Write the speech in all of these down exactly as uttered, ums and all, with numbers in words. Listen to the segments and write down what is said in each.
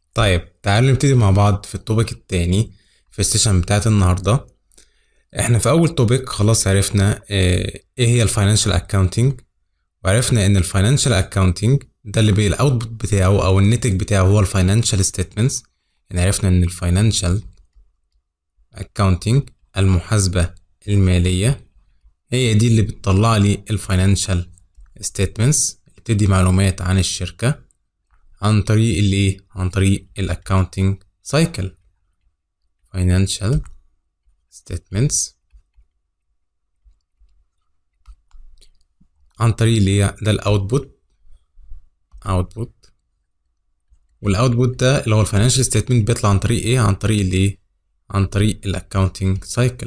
طيب تعالوا نبتدي مع بعض في التوبيك التاني في السيشن بتاعت النهاردة. احنا في اول توبيك خلاص عرفنا اه، ايه هي الفاينانشال اكاونتنج، وعرفنا ان الفاينانشال اكاونتنج ده اللي بي الاوتبوت بتاعه او الناتج بتاعه هو الفاينانشال ستيتمنتس. يعني عرفنا ان الفاينانشال اكاونتنج المحاسبة المالية هي دي اللي بتطلع لي الفاينانشال ستيتمنتس، بتدي معلومات عن الشركة عن طريق الايه عن طريق الاكاونتنج سايكل. financial statements عن طريق اللي هي ده الاوتبوت اوتبوت والاوتبوت ده اللي هو الفاينانشال ستيتمنت بيطلع عن طريق ايه عن طريق الايه عن طريق الاكاونتنج سايكل،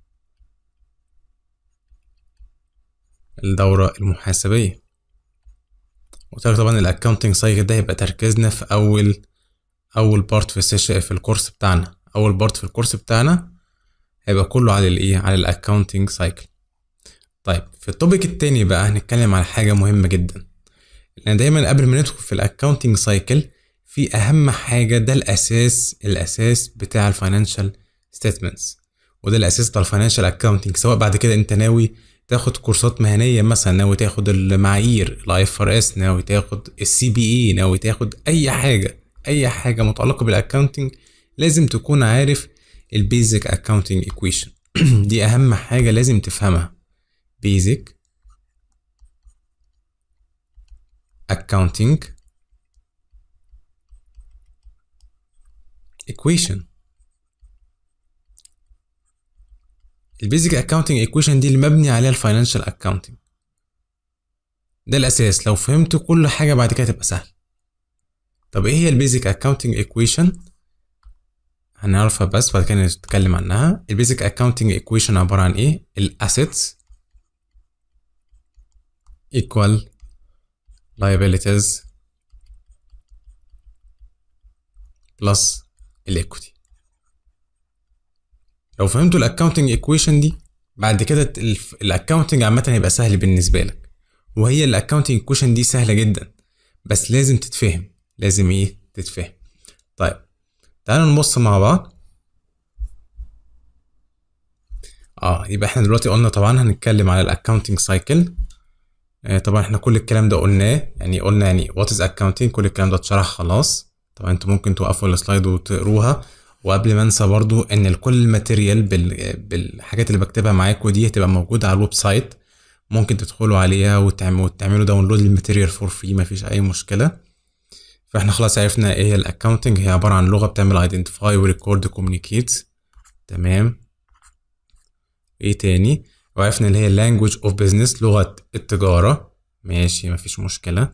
الدورة المحاسبية. وطبعا طبعا الاكاونتنج سايكل ده هيبقى تركيزنا في اول اول بارت في السيشن في الكورس بتاعنا اول بارت في الكورس بتاعنا هيبقى كله على الايه على الاكاونتنج سايكل. طيب في التوبيك التاني بقى هنتكلم على حاجة مهمة جدا، لان دايما قبل ما ندخل في الاكاونتنج سايكل في اهم حاجة، ده الاساس الاساس بتاع الفاينانشال ستيتمنتس، وده الاساس بتاع الفاينانشال اكاونتنج. سواء بعد كده انت ناوي تاخد كورسات مهنية، مثلا ناوي تاخد المعايير الاي اف ار اس، ناوي تاخد السي بي اي، ناوي تاخد اي حاجة اي حاجة متعلقة بالاكاونتنج، لازم تكون عارف البيزك اكاونتنج ايكويشن. دي اهم حاجة لازم تفهمها. basic accounting equation. البيزك اكاونتنج ايكويشن دي اللي مبني عليها الفاينانشال اكاونتنج، ده الاساس. لو فهمت كل حاجه بعد كده تبقى سهل. طب ايه هي البيزك اكاونتنج ايكويشن؟ هنعرفها بس بعد كده نتكلم عنها. البيزك اكاونتنج ايكويشن عباره عن ايه؟ الاسيتس equal liabilities plus الايكويتي. لو فهمتوا الاكاونتنج ايكويشن دي بعد كده الاكاونتنج عامه هيبقى سهل بالنسبه لك. وهي الاكاونتنج ايكويشن دي سهله جدا، بس لازم تتفهم. لازم ايه تتفهم. طيب تعالوا نبص مع بعض. اه يبقى احنا دلوقتي قلنا طبعا هنتكلم على الاكاونتنج سايكل. آه طبعا احنا كل الكلام ده قلناه، يعني قلنا يعني وات از اكاونتنج، كل الكلام ده اتشرح خلاص. طبعا انتوا ممكن توقفوا السلايد وتقروها. وقبل ما انسى برضو ان كل الماتيريال بال... بالحاجات اللي بكتبها معاكم دي هتبقى موجوده على الويب سايت، ممكن تدخلوا عليها وتعملوا وتعملوا داونلود للماتيريال فور فري، مفيش اي مشكله. فاحنا خلاص عرفنا ايه هي الاكاونتنج. هي عباره عن لغه بتعمل ايدنتيفاي وريكورد كوميونيكيت. تمام. ايه تاني؟ وعرفنا اللي هي language of business، لغه التجاره. ماشي مفيش مشكله.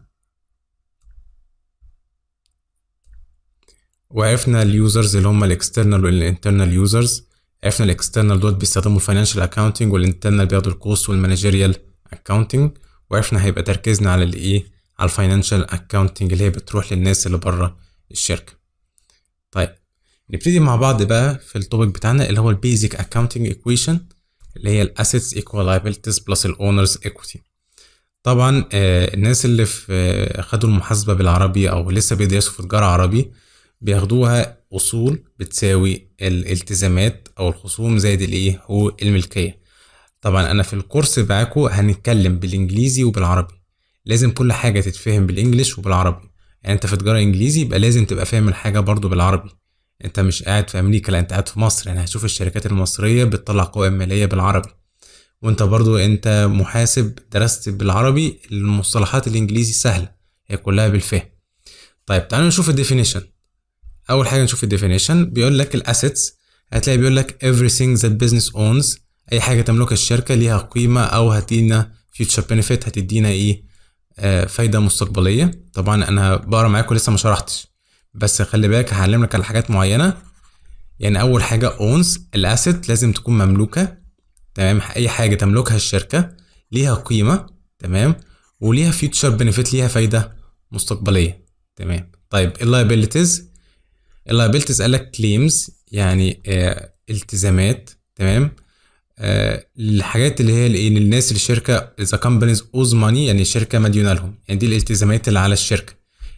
وعرفنا اليوزرز اللي هم الاكسترنال والانترنال يوزرز. عرفنا الاكسترنال دول بيستخدموا الفاينانشال اكاونتنج، والانترنال بياخدوا الكوست والمانجيريال اكاونتنج. وعرفنا هيبقى تركيزنا على الايه على الفاينانشال اكاونتنج اللي هي بتروح للناس اللي بره الشركه. طيب نبتدي مع بعض بقى في التوبيك بتاعنا اللي هو البيزك اكاونتنج ايكويشن، اللي هي الاسيتس ايكوال لايبيلتيز بلس الاونرز ايكويتي. طبعا آه الناس اللي في آه خدوا المحاسبه بالعربي او لسه بيدرسوا في تجاره عربي بياخدوها اصول بتساوي الالتزامات او الخصوم زائد الايه هو الملكيه. طبعا انا في الكورس معاكم هنتكلم بالانجليزي وبالعربي، لازم كل حاجه تتفهم بالانجليش وبالعربي. يعني انت في تجاره انجليزي يبقى لازم تبقى فاهم الحاجه برضو بالعربي. انت مش قاعد في امريكا، لا انت قاعد في مصر، يعني هتشوف الشركات المصريه بتطلع قوائم ماليه بالعربي، وانت برضو انت محاسب درست بالعربي، المصطلحات الانجليزي سهله، هي كلها بالفهم. طيب تعالوا نشوف الديفينيشن. اول حاجه نشوف الديفينيشن. بيقول لك الاسيتس، هتلاقي بيقول لك everything that business owns، اي حاجه تملكها الشركه ليها قيمه او هتدينا future benefit، هتدينا ايه آه فايده مستقبليه. طبعا انا بقرا معاكم لسه ما شرحتش، بس خلي بالك هعلمك على حاجات معينه. يعني اول حاجه owns، الاسيت لازم تكون مملوكه. تمام. اي حاجه تملكها الشركه ليها قيمه. تمام. وليها future benefit، ليها فايده مستقبليه. تمام. طيب اللايبيلتيز، اللايبيلتيز قال لك كليمز، يعني آه التزامات. تمام. آه الحاجات اللي هي الايه للناس، الشركه اذا كامبانيز اوز ماني، يعني الشركه مديونه لهم، يعني دي الالتزامات اللي على الشركه.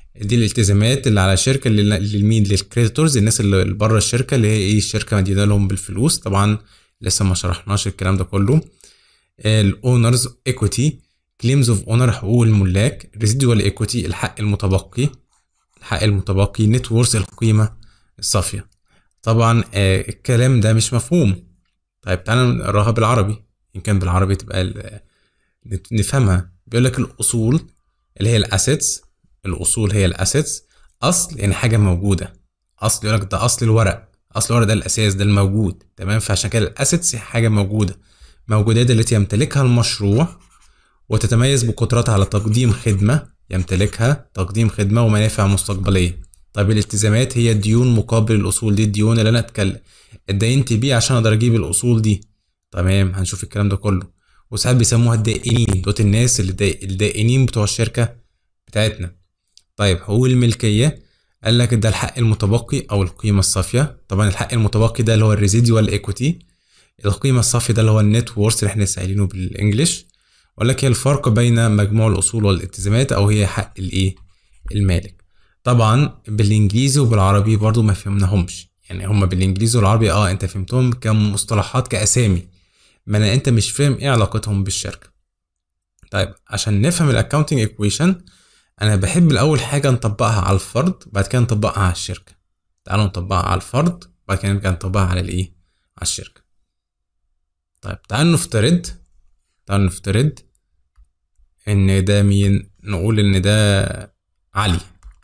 دي الالتزامات اللي على الشركه، للمين؟ للكريديتورز، الناس اللي بره الشركه، اللي هي ايه؟ الشركه مدينه لهم بالفلوس. طبعا لسه ما شرحناش الكلام ده كله. الاونرز ايكويتي، كليمز اوف اونر، حقوق الملاك، ريزيدوال ايكويتي، الحق المتبقي، الحق المتبقي، نت وورث، القيمه الصافيه. طبعا آه الكلام ده مش مفهوم. طيب تعالى نقراها بالعربي، ان كان بالعربي تبقى نفهمها. بيقول لك الاصول اللي هي الاسيتس، الاصول هي الاسيتس. اصل يعني حاجه موجوده، اصل يقول لك ده اصل الورق، اصل الورق ده الاساس، ده الموجود، تمام؟ فعشان كده الاسيتس حاجه موجوده، موجودات التي يمتلكها المشروع وتتميز بقدرتها على تقديم خدمه، يمتلكها تقديم خدمه ومنافع مستقبليه. طيب الالتزامات هي الديون مقابل الاصول، دي الديون اللي انا اتكلم اتدينت بيه عشان اقدر اجيب الاصول دي، تمام؟ هنشوف الكلام ده كله. وساعات بيسموها الدائنين، دوت الناس اللي دا... الدائنين بتوع الشركه بتاعتنا. طيب حقوق الملكيه، قال لك ده الحق المتبقي او القيمه الصافيه. طبعا الحق المتبقي ده اللي هو الريزيدوال ايكويتي، القيمه الصافيه ده اللي هو النت وورث اللي احنا لسه قايلينه بالانجلش. وقال لك هي الفرق بين مجموع الاصول والالتزامات، او هي حق الايه؟ المالك. طبعا بالانجليزي وبالعربي برضو ما فهمناهمش، يعني هما بالانجليزي والعربي اه انت فهمتهم كمصطلحات كاسامي، ما انا انت مش فاهم ايه علاقتهم بالشركه. طيب عشان نفهم الاكاونتنج ايكويشن، انا بحب الاول حاجه نطبقها على الفرد، بعد كده نطبقها على الشركه. تعالوا نطبقها على الفرد، بعد كده نرجع نطبقها على الايه؟ على الشركه. طيب تعالوا نفترض تعالوا نفترض ان ده مين؟ نقول ان ده علي.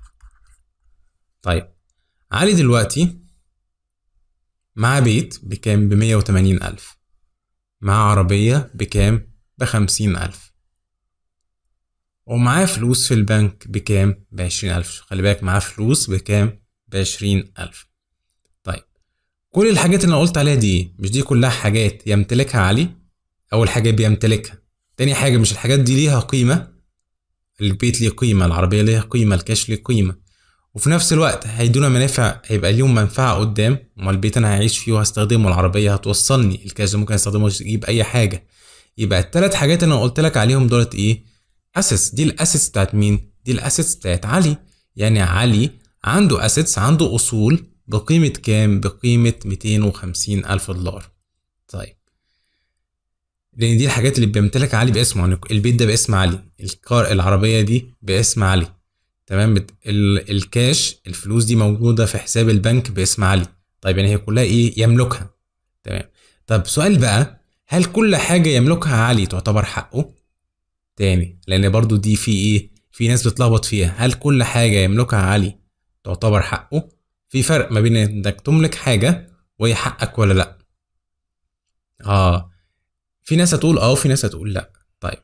طيب علي دلوقتي معاه بيت بكام؟ بمية وتمانين ألف. معاه عربية بكام؟ بخمسين ألف. ومعاه فلوس في البنك بكام؟ بعشرين ألف. خلي بالك معاه فلوس بكام؟ بعشرين ألف. طيب كل الحاجات اللي أنا قلت عليها دي، مش دي كلها حاجات يمتلكها علي؟ أول حاجة بيمتلكها. تاني حاجة مش الحاجات دي ليها قيمة؟ البيت ليه قيمة، العربية ليها قيمة، الكاش ليه قيمة، وفي نفس الوقت هيدونا منافع، هيبقى ليهم منفعة قدام. امال البيت انا هعيش فيه وهستخدمه، العربية هتوصلني، الكاش ده ممكن استخدمه اجيب اي حاجة. يبقى الثلاث حاجات اللي انا قلت لك عليهم دولت ايه؟ اسيتس. دي الاسيتس بتاعت مين؟ دي الاسيتس بتاعت علي. يعني علي عنده اسيتس، عنده اصول بقيمة كام؟ بقيمة ميتين وخمسين الف دولار. طيب لان دي الحاجات اللي بيمتلك علي باسمه، يعني البيت ده باسم علي، الكار العربية دي باسم علي، تمام؟ الكاش الفلوس دي موجودة في حساب البنك باسم علي. طيب يعني هي كلها ايه؟ يملكها، تمام؟ طب سؤال بقى، هل كل حاجة يملكها علي تعتبر حقه؟ تاني، لان برضو دي في ايه؟ في ناس بتلخبط فيها. هل كل حاجة يملكها علي تعتبر حقه؟ في فرق ما بين انك تملك حاجة وهي حقك ولا لا. اه في ناس هتقول اه وفي ناس هتقول لا. طيب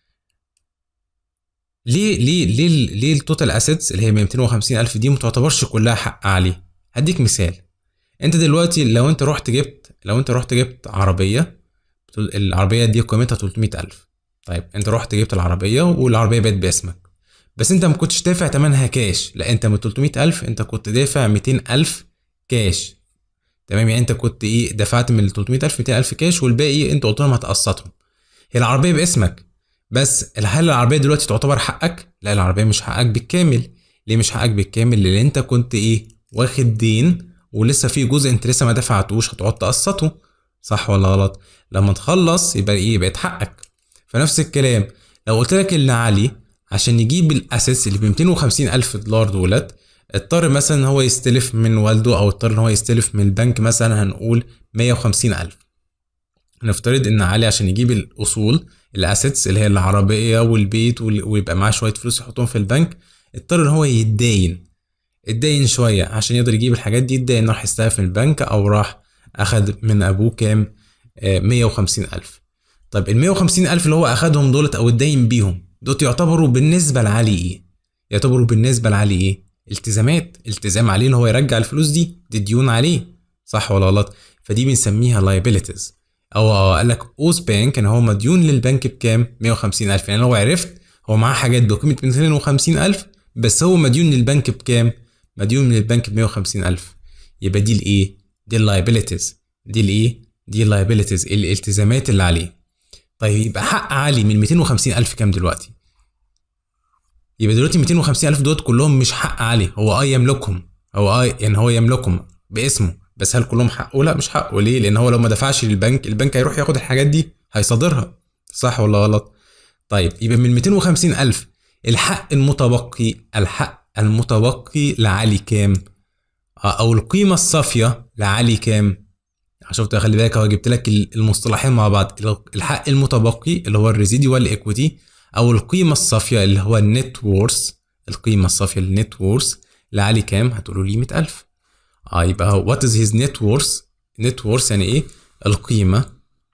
ليه ليه ليه ليه التوتال اسيتس اللي هي ميتين وخمسين الف دي ما تعتبرش كلها حق علي؟ هديك مثال. انت دلوقتي لو انت رحت جبت لو انت رحت جبت عربيه، العربيه دي قيمتها تلتمية الف. طيب انت رحت جبت العربيه والعربيه بقت باسمك، بس انت ما كنتش دافع ثمنها كاش، لا انت من تلتمية الف انت كنت دافع ميتين الف كاش، تمام؟ يعني انت كنت ايه؟ دفعت من تلتمية الف ميتين الف كاش، والباقي انت قلت لهم هتقسطهم. هي العربيه باسمك، بس هل العربيه دلوقتي تعتبر حقك؟ لا العربيه مش حقك بالكامل. ليه مش حقك بالكامل؟ لان انت كنت ايه؟ واخد دين، ولسه في جزء انت لسه ما دفعتوش، هتقعد تقسطه، صح ولا غلط؟ لما تخلص يبقى ايه؟ بقت حقك. فنفس الكلام لو قلت لك ان علي عشان يجيب الاساس اللي ب ميتين وخمسين الف دولار دولت، اضطر مثلا ان هو يستلف من والده، او اضطر ان هو يستلف من البنك مثلا هنقول مية وخمسين الف. نفترض ان علي عشان يجيب الاصول الاسيتس اللي هي العربيه والبيت ويبقى معاه شويه فلوس يحطهم في البنك، اضطر ان هو يتداين اتداين شويه عشان يقدر يجيب الحاجات دي. اتداين راح يستلف من البنك، او راح اخد من ابوه كام؟ آه مية وخمسين الف. طب ال مية وخمسين الف اللي هو اخدهم دولت او اتداين بيهم دول، يعتبروا بالنسبه لعلي ايه؟ يعتبروا بالنسبه لعلي ايه؟ التزامات. التزام عليه ان هو يرجع الفلوس دي، دي ديون عليه، صح ولا غلط؟ فدي بنسميها liabilities. او قال لك اوز بانك ان هو مديون للبنك بكام؟ مية وخمسين الف. يعني لو عرفت هو معاه حاجات بقيمه ميتين وخمسين الف، بس هو مديون للبنك بكام؟ مديون من البنك ب مية وخمسين الف. يبقى دي الايه؟ دي اللايبيليتيز. دي الايه؟ دي اللايبيليتيز، الالتزامات اللي عليه. طيب يبقى حق علي من ميتين وخمسين الف كام دلوقتي؟ يبقى دلوقتي مئتين وخمسين ألف دول كلهم مش حق عليه، هو اه يملكهم، هو اه يعني هو يملكهم باسمه، بس هل كلهم حقه؟ لا مش حقه. ليه؟ لان هو لو ما دفعش للبنك، البنك هيروح ياخد الحاجات دي هيصادرها، صح ولا غلط؟ طيب يبقى من مئتين وخمسين ألف الحق المتبقي، الحق المتبقي لعلي كام؟ او القيمه الصافيه لعلي كام؟ شفت؟ خلي بالك اهو جبت لك المصطلحين مع بعض، الحق المتبقي اللي هو الريزيدوال ايكويتي، او القيمه الصافيه اللي هو النت وورث، القيمه الصافيه النت وورث لعلي كام؟ هتقولوا لي مئة ألف. اه يبقى وات از هيز نت وورث؟ نت وورث يعني ايه؟ القيمه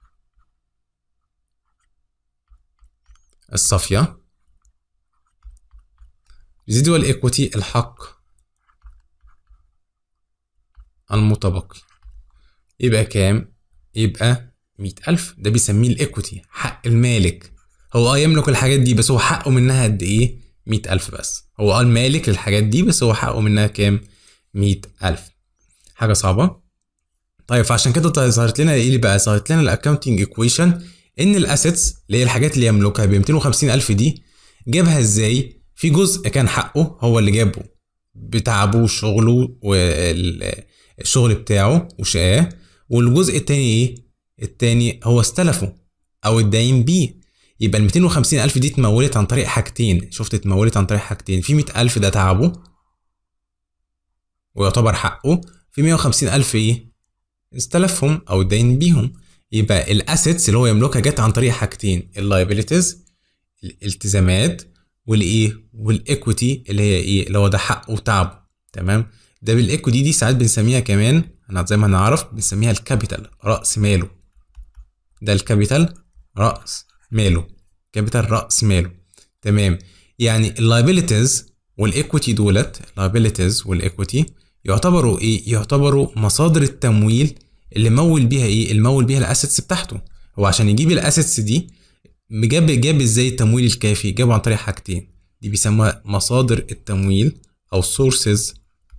الصافيه، ريزيدوال ايكويتي الحق المتبقي، يبقى كام؟ يبقى مئة ألف. ده بيسميه الايكويتي، حق المالك. هو اه يملك الحاجات دي بس هو حقه منها قد ايه؟ مئة ألف بس. هو اه المالك للحاجات دي بس هو حقه منها كام؟ مئة ألف. حاجة صعبة؟ طيب فعشان كده ظهرت لنا ايه اللي بقى؟ ظهرت لنا الاكونتنج ايكويشن ان الاسيتس اللي هي الحاجات اللي يملكها ب مئتين وخمسين ألف دي جابها ازاي؟ في جزء كان حقه هو اللي جابه بتعبه وشغله والشغل بتاعه وشقاه، والجزء التاني ايه؟ التاني هو استلفه او اتداين بيه. يبقى ال مئتين وخمسين ألف دي اتمولت عن طريق حاجتين، شفت؟ اتمولت عن طريق حاجتين، في مئة ألف ده تعبه ويعتبر حقه، في مئة وخمسين ألف ايه؟ استلفهم او اتداين بيهم. يبقى الاسيتس اللي هو يملكها جت عن طريق حاجتين، اللايبيليتيز الالتزامات، والايه؟ والايكويتي اللي هي ايه؟ اللي هو ده حقه وتعبه. تمام؟ ده بالايكويتي دي ساعات بنسميها كمان، انا زي ما هنعرف بنسميها الكابيتال، راس ماله. ده الكابيتال راس ماله، كابيتال راس ماله. تمام؟ يعني اللايبيليتيز والايكويتي دولت، اللايبيليتيز والايكويتي يعتبروا ايه؟ يعتبروا مصادر التمويل اللي مول بيها ايه؟ اللي مول بيها الاسيتس بتاعته. هو عشان يجيب الاسيتس دي جاب جاب ازاي التمويل الكافي؟ جابه عن طريق حاجتين، دي بيسموها مصادر التمويل او sources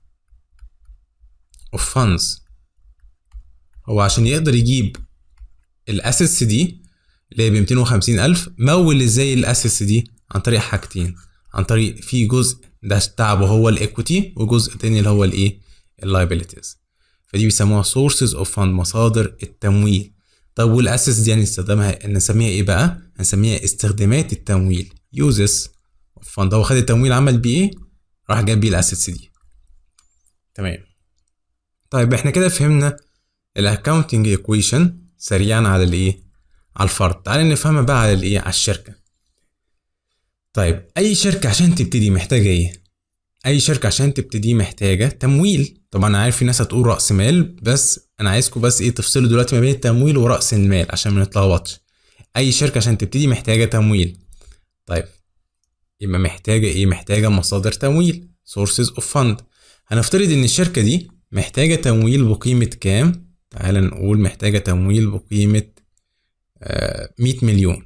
of funds. هو عشان يقدر يجيب الاسيتس دي اللي هي ب مئتين وخمسين ألف، مول ازاي الاسيتس دي؟ عن طريق حاجتين، عن طريق في جزء ده تعبه هو الايكويتي، وجزء تاني اللي هو الايه؟ اللايبيليتيز. فدي بيسموها sources of fund، مصادر التمويل. طب والاسيتس دي هنستخدمها نسميها ايه بقى؟ هنسميها استخدامات التمويل، uses of fund. هو خد التمويل عمل بيه ايه؟ راح جاب بيه الاسيتس دي. تمام. طيب احنا كده فهمنا الاكاونتنج ايكويشن سريعا على الايه؟ على الفرد. تعالى نفهمها بقى على الايه؟ على الشركه. طيب اي شركه عشان تبتدي محتاجه ايه؟ اي شركه عشان تبتدي محتاجه تمويل. طبعا انا عارف في ناس هتقول راس مال، بس انا عايزكم بس ايه؟ تفصلوا دلوقتي ما بين التمويل وراس المال عشان ما نتلخبطش. اي شركه عشان تبتدي محتاجه تمويل. طيب يبقى محتاجه ايه؟ محتاجه مصادر تمويل، sources of fund. هنفترض ان الشركه دي محتاجه تمويل بقيمه كام؟ تعال نقول محتاجه تمويل بقيمه آه مئة مليون.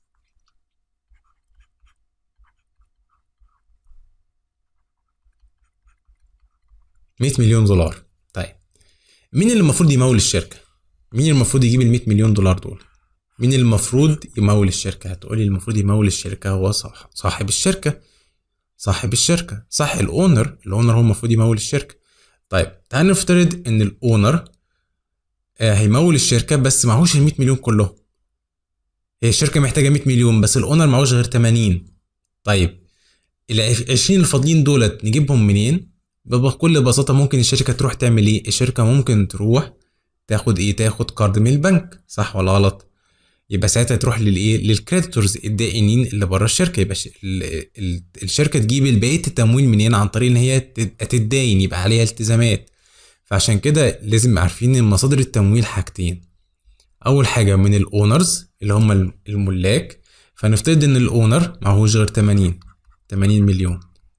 مئة مليون دولار. طيب مين اللي المفروض يمول الشركه؟ مين اللي المفروض يجيب ال مئة مليون دولار دول؟ مين اللي المفروض يمول الشركه؟ هتقولي المفروض يمول الشركه هو صح صاحب الشركه. صاحب الشركه صح، الاونر، الاونر هو المفروض يمول الشركه. طيب تعال نفترض ان الاونر آه هيمول الشركه بس معهوش ال مئة مليون كلهم. هي الشركه محتاجه مئة مليون بس الاونر معهوش غير ثمانين. طيب ال عشرين الفاضلين دولت نجيبهم منين؟ بكل بساطه ممكن الشركه تروح تعمل ايه؟ الشركه ممكن تروح تاخد ايه؟ تاخد قرض من البنك، صح ولا غلط؟ يبقى ساعتها تروح للايه؟ للكريديتورز الدائنين اللي بره الشركه. يبقى الشركه تجيب بقيه التمويل منين؟ عن طريق ان هي تتداين، يبقى عليها التزامات. فعشان كده لازم عارفين ان مصادر التمويل حاجتين. اول حاجه من الاونرز اللي هم الملاك، فنفترض ان الاونر معهوش غير ثمانين ثمانين مليون.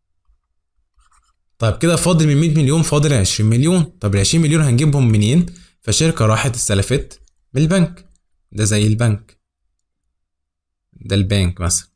طيب كده فاضل من مئة مليون فاضل عشرين مليون. طب ال عشرين مليون هنجيبهم منين؟ فالشركه راحت استلفت من البنك. ده زي البنك، ده البنك مثلا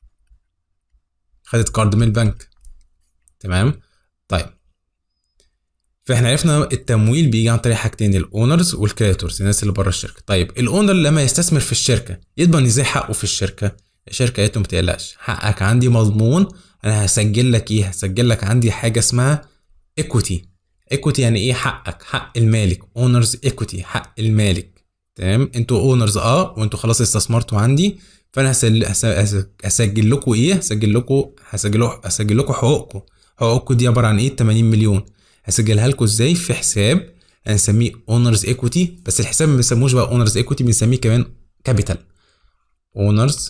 خدت كارد من البنك. تمام. طيب فاحنا عرفنا التمويل بيجي عن طريق حاجتين، الاونرز والكريديتورز، الناس اللي بره الشركه. طيب الاونر لما يستثمر في الشركه يضمن ازاي حقه في الشركه؟ الشركه قالت له ما تقلقش، حقك عندي مضمون انا هسجل لك ايه؟ هسجل لك عندي حاجه اسمها equity. equity يعني ايه؟ حقك، حق المالك. owners equity، حق المالك. تمام، انتوا owners اه وانتوا خلاص استثمرتوا عندي، فانا هسل... هس... هس... هسجل لكم ايه؟ هسجل لكم هسجل هسجل لكم حقوقكم. حقوقكم دي عباره عن ايه؟ تمانين مليون. هسجلها لكم ازاي؟ في حساب هنسميه owners equity، بس الحساب ما بنسموش بقى owners equity، بنسميه كمان capital. owners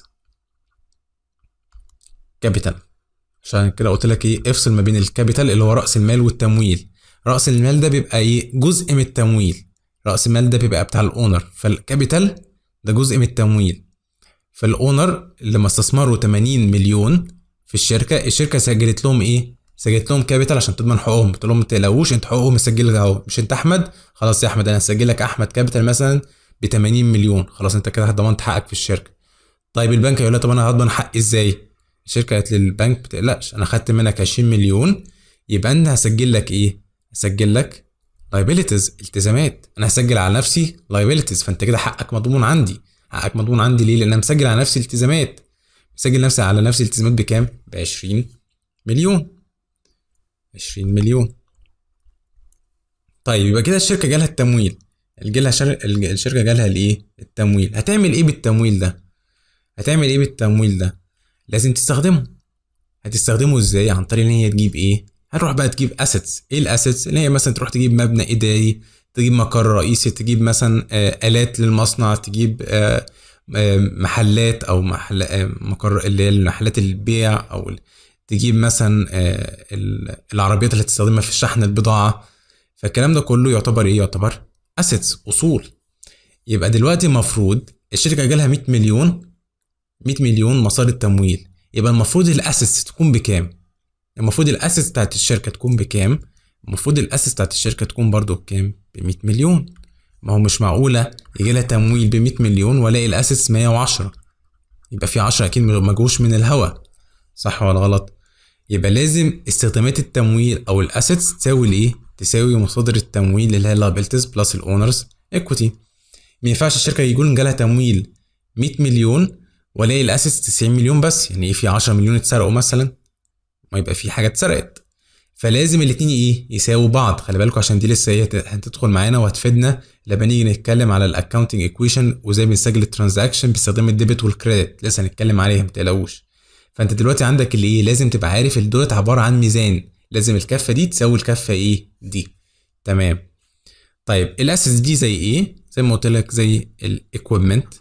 capital. عشان كده قلت لك ايه؟ افصل ما بين الكابيتال اللي هو راس المال والتمويل. راس المال ده بيبقى ايه؟ جزء من التمويل. راس المال ده بيبقى بتاع الاونر، فالكابيتال ده جزء من التمويل. فالاونر لما استثمروا تمانين مليون في الشركه، الشركه سجلت لهم ايه؟ سجلت لهم كابيتال عشان تضمن حقوقهم. قلت لهم ما تقلقوش، انتوا حقوقهم مسجله اهو. مش انت احمد؟ خلاص يا احمد انا هسجل لك احمد كابيتال مثلا ب تمانين مليون. خلاص انت كده ضمنت حقك في الشركه. طيب البنك يقول لها طب انا هضمن حقي ازاي؟ الشركه قالت للبنك ما تقلقش، انا خدت منك عشرين مليون، يبقى انا هسجل لك ايه؟ هسجل لك liabilities، التزامات. انا هسجل على نفسي liabilities، فانت كده حقك مضمون عندي. حقك مضمون عندي ليه؟ لان انا مسجل على نفسي التزامات. مسجل نفسي على نفسي التزامات بكام؟ ب عشرين مليون. عشرين مليون. طيب يبقى كده الشركه جالها التمويل. جالها شر... الشركه جالها الايه؟ التمويل. هتعمل ايه بالتمويل ده؟ هتعمل ايه بالتمويل ده؟ لازم تستخدمه. هتستخدمه ازاي؟ عن طريق ان هي تجيب ايه؟ هتروح بقى تجيب اسيتس. ايه الاسيتس؟ اللي هي مثلا تروح تجيب مبنى اداري، تجيب مقر رئيسي، تجيب مثلا آه الات للمصنع، تجيب آه آه محلات او محل آه مقر اللي هي محلات البيع، او تجيب مثلا آه العربيات اللي هتستخدمها في شحن البضاعه. فالكلام ده كله يعتبر ايه؟ يعتبر اسيتس، اصول. يبقى دلوقتي المفروض الشركه جالها مية مليون، مية مليون مصاري التمويل. يبقى المفروض الاسيتس تكون بكام؟ المفروض الاسيتس بتاعت الشركه تكون بكام؟ المفروض الاسيتس بتاعت الشركه تكون برضو بكام؟ ب مية مليون. ما هو مش معقوله يجي لها تمويل ب مية مليون والاقي الاسيتس مية وعشرة. يبقى في عشرة اكيد ما جوش من الهوا، صح ولا غلط؟ يبقى لازم استخدامات التمويل او الاسيتس تساوي الايه؟ تساوي مصادر التمويل اللي هي liabilities بلس الاونرز equity. ما ينفعش الشركه يقول جالها تمويل مية مليون والاقي الاسيتس تسعين مليون بس. يعني ايه؟ في عشرة مليون اتسرقوا مثلا؟ ما يبقى في حاجه اتسرقت. فلازم الاثنين ايه؟ يساووا بعض. خلي بالكم عشان دي لسه هي هتدخل معانا وهتفيدنا لما نيجي نتكلم على الاكونتنج ايكويشن وازاي بنسجل الترانزاكشن باستخدام الديبت والكريدت. لسه هنتكلم عليها، ما تقلقوش. فانت دلوقتي عندك اللي ايه؟ لازم تبقى عارف الدولت عباره عن ميزان، لازم الكفه دي تساوي الكفه ايه؟ دي. تمام. طيب الاسيتس دي زي ايه؟ زي ما قلت لك زي الايكويبمنت،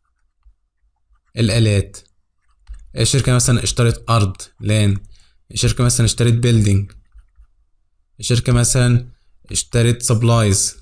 الالات. الشركه مثلا اشترت ارض لان، الشركه مثلا اشترت بيلدينج، الشركه مثلا اشترت سبلايز،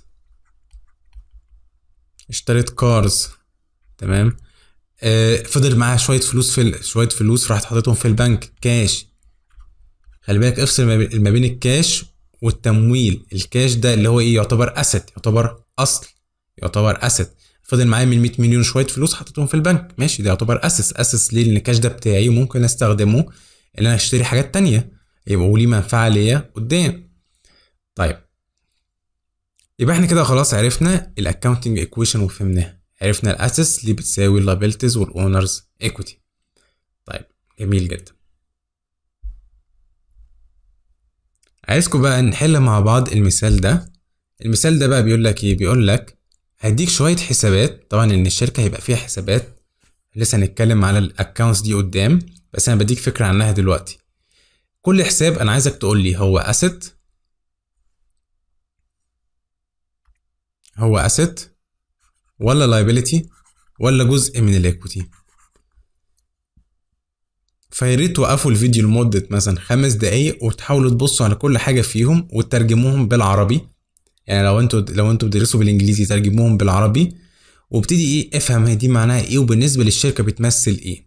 اشترت كارز. تمام. آه فضل معاها شويه فلوس في ال... شويه فلوس راحت حطيتهم في البنك كاش. خلي بالك افصل ما بين الكاش والتمويل. الكاش ده اللي هو ايه؟ يعتبر اسيت، يعتبر اصل، يعتبر اسيت. فضل معايا من مية مليون شويه فلوس حطيتهم في البنك، ماشي، ده يعتبر اسس. اسس ليه؟ لان الكاش ده بتاعي وممكن استخدمه ان انا اشتري حاجات تانية، يبقى ليه منفعه ليا قدام. طيب يبقى احنا كده خلاص عرفنا الاكونتنج ايكويشن وفهمناها. عرفنا الاسس اللي بتساوي اللايبيلتيز والاونرز ايكويتي. طيب جميل جدا. عايزكم بقى نحل مع بعض المثال ده. المثال ده بقى بيقول لك ايه؟ بيقول لك هديك شويه حسابات. طبعا ان الشركه هيبقى فيها حسابات، لسه هنتكلم على الاكونتس دي قدام، بس انا بديك فكره عنها دلوقتي. كل حساب انا عايزك تقول لي هو اسيت، هو اسيت ولا لايبيليتي ولا جزء من الايكويتي. فياريت توقفوا الفيديو لمده مثلا خمس دقايق وتحاولوا تبصوا على كل حاجه فيهم وترجموهم بالعربي. يعني لو انتوا لو انتوا بتدرسوا بالانجليزي ترجموهم بالعربي، وابتدي ايه؟ افهم هي دي معناها ايه وبالنسبه للشركه بتمثل ايه.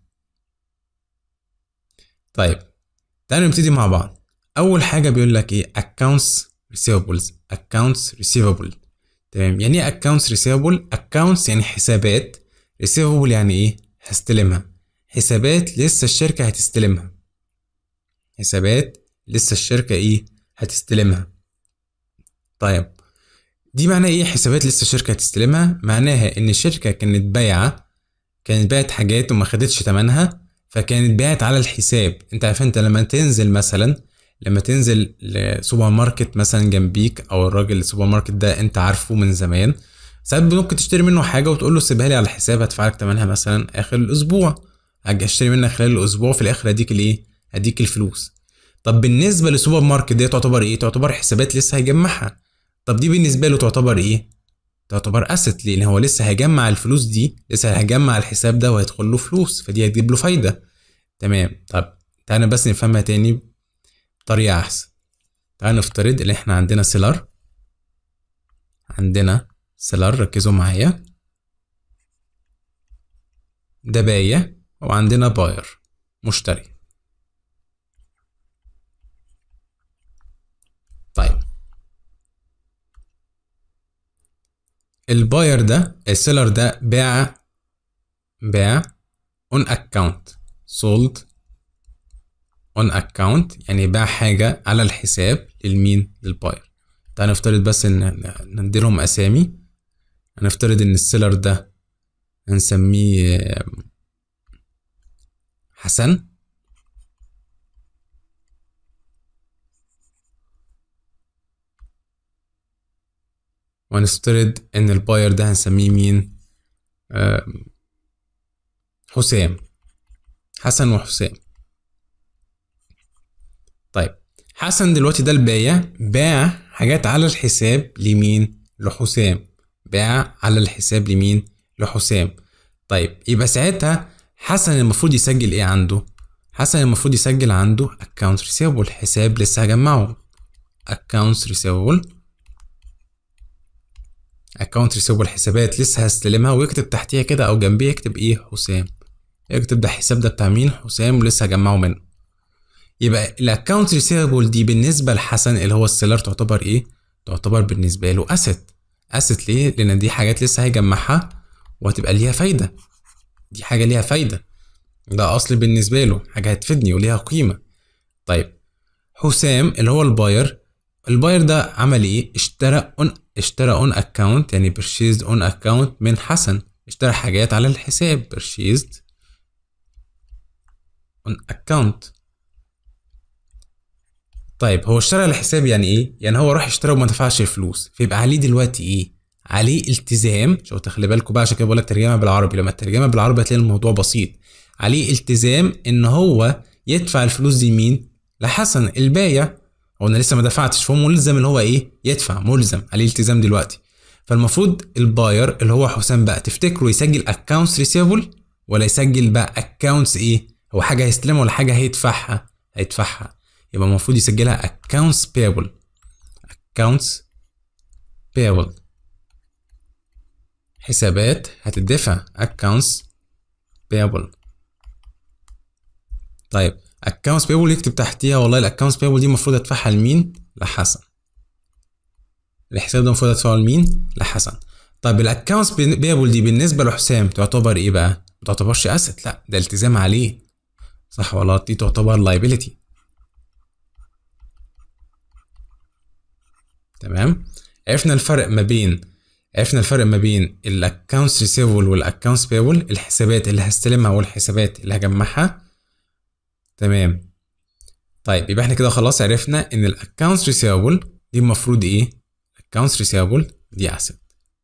طيب تعالوا نبتدي مع بعض. اول حاجه بيقول لك ايه؟ accounts receivables. accounts receivable. تمام. يعني ايه accounts receivable؟ accounts يعني حسابات، receivable يعني ايه؟ هستلمها. حسابات لسه الشركه هتستلمها. حسابات لسه الشركه ايه؟ هتستلمها. طيب دي معناها ايه؟ حسابات لسه الشركه هتستلمها معناها ان الشركه كانت بايعه، كانت باعت حاجات وما خدتش ثمنها، فكانت باعت على الحساب. انت عارف انت لما تنزل مثلا لما تنزل لسوبر ماركت مثلا جنبيك، او الراجل السوبر ماركت ده انت عارفه من زمان، ساعات ممكن تشتري منه حاجه وتقول له سيبها لي على الحساب، هدفع لك ثمنها مثلا اخر الاسبوع، هاجي اشتري منك خلال الاسبوع، في الاخر هديك الايه هديك الفلوس. طب بالنسبه للسوبر ماركت دي تعتبر ايه؟ تعتبر حسابات لسه هيجمعها. طب دي بالنسبه له تعتبر ايه؟ تعتبر اسيت، لان هو لسه هيجمع الفلوس دي، لسه هيجمع الحساب ده وهيدخل له فلوس، فدي هتجيب له فايده. تمام. طب تعالى بس نفهمها تاني بطريقه احسن. تعالى نفترض ان احنا عندنا سيلر عندنا سيلر ركزوا معايا، ده بايع، وعندنا باير مشتري. طيب الباير ده السيلر ده باع باع on account sold on account، يعني باع حاجة على الحساب للمين؟ للباير. تعال نفترض بس ان نديلهم اسامي. هنفترض ان السيلر ده هنسميه حسن، ونفترض ان الباير ده هنسميه مين؟ حسام، حسن وحسام. طيب حسن دلوقتي ده البايع، باع حاجات على الحساب لمين؟ لحسام، باع على الحساب لمين؟ لحسام. طيب يبقى ساعتها حسن المفروض يسجل ايه عنده؟ حسن المفروض يسجل عنده account receivable، حساب لسه هجمعه، account receivable account receivable حسابات لسه هستلمها، ويكتب تحتيها كده او جنبيها يكتب ايه؟ حسام. يكتب ده الحساب ده بتاع مين؟ حسام، ولسه هجمعه منه. يبقى الاكونت ريسيفبل دي بالنسبه لحسن اللي هو السيلر تعتبر ايه؟ تعتبر بالنسبه له اسيت. اسيت ليه؟ لان دي حاجات لسه هيجمعها وهتبقى ليها فايده، دي حاجه ليها فايده، ده اصل بالنسبه له، حاجه هتفيدني وليها قيمه. طيب حسام اللي هو الباير، الباير ده عمل ايه؟ اشترى اون اشترى اون اكونت، يعني purchased اون اكونت من حسن، اشترى حاجات على الحساب purchased اون اكونت. طيب هو اشترى على الحساب يعني ايه؟ يعني هو راح اشترى وما دفعش الفلوس، فيبقى عليه دلوقتي ايه؟ عليه التزام. شو تخلي بالكم بقى، عشان كده بقول لك ترجمه بالعربي، لما الترجمه بالعربي هتلاقي الموضوع بسيط. عليه التزام ان هو يدفع الفلوس دي مين؟ لحسن البايع. هو انا لسه ما دفعتش، فهو ملزم ان هو ايه؟ يدفع، ملزم، عليه التزام دلوقتي. فالمفروض الباير اللي هو حسام بقى تفتكروا يسجل accounts receivable ولا يسجل بقى accounts ايه؟ هو حاجه هيستلمها ولا حاجه هيدفعها؟ هيدفعها. يبقى المفروض يسجلها accounts payable accounts payable حسابات هتدفع accounts payable. طيب accounts payable يكتب تحتيها والله ال accounts payable دي المفروض ادفعها لمين؟ لحسن. الحساب ده المفروض ادفعه لمين؟ لحسن. طيب ال accounts payable دي بالنسبة لحسام تعتبر ايه بقى؟ ما تعتبرش asset، لا ده التزام عليه، صح ولا؟ دي تعتبر liability. تمام. عرفنا الفرق ما بين عرفنا الفرق ما بين الاكونتس ريسيفبل والاكونتس بيبل، الحسابات اللي هستلمها والحسابات اللي هجمعها. تمام. طيب يبقى احنا كده خلاص عرفنا ان الاكونتس ريسيفبل دي المفروض ايه؟ الاكونتس ريسيفبل دي اسيت.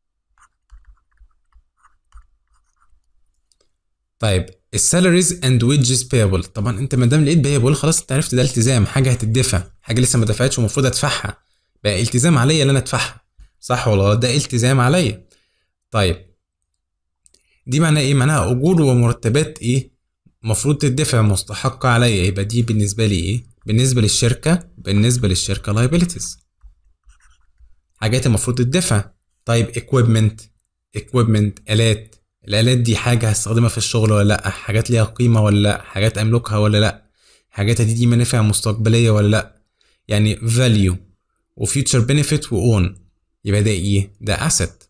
طيب السالاريز اند ويجز بيبل، طبعا انت ما دام لقيت بيبل خلاص انت عرفت ده التزام، حاجه هتدفع، حاجه لسه ما دفعتش ومفروض ادفعها، بقى التزام عليا ان انا ادفعها، صح ولا غلط؟ ده التزام عليا. طيب دي معناها ايه؟ معناها اجور ومرتبات ايه؟ المفروض تدفع، مستحقه عليا. يبقى دي بالنسبه لي ايه؟ بالنسبه للشركه بالنسبه للشركه liabilities، حاجات المفروض تدفع. طيب equipment equipment الات، الالات دي حاجه هستخدمها في الشغل ولا لا؟ حاجات ليها قيمه ولا لا؟ حاجات املكها ولا لا؟ حاجات هتدي منافع مستقبليه ولا لا؟ يعني value وفيوتشر بنفيت واون، يبقى ده ايه؟ ده asset.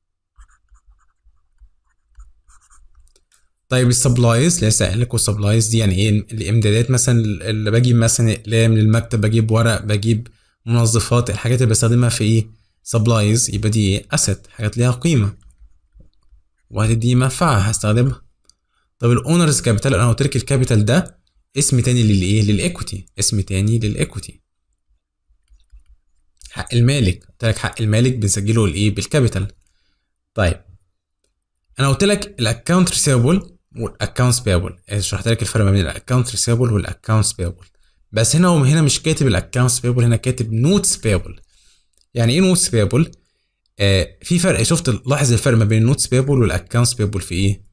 طيب السبلايز، لسه قايل لكم السبلايز دي يعني ايه؟ الامدادات، مثلا اللي بجيب مثلا اقلام للمكتب، بجيب ورق، بجيب منظفات، الحاجات اللي بستخدمها في ايه؟ سبلايز. يبقى دي اسيت، حاجات ليها قيمه وهتدي منفعه هستخدمها. طب الاونرز كابيتال، انا قلت لك الكابيتال ده اسم تاني للايه؟ للايكويتي، اسم تاني للايكويتي. حق المالك، قلت لك حق المالك بنسجله الايه؟ بالكابيتال. طيب انا قلت لك الاكونت ريسيفبل والاكونتس بيبل، شرحت لك الفرق ما بين الاكونت ريسيفبل والاكونتس بيبل، بس هنا هو هنا مش كاتب الاكونتس بيبل، هنا كاتب نوتس بيبل. يعني ايه نوتس بيبل؟ آه في فرق، شفت؟ لاحظ الفرق ما بين النوتس بيبل والاكونتس بيبل في ايه؟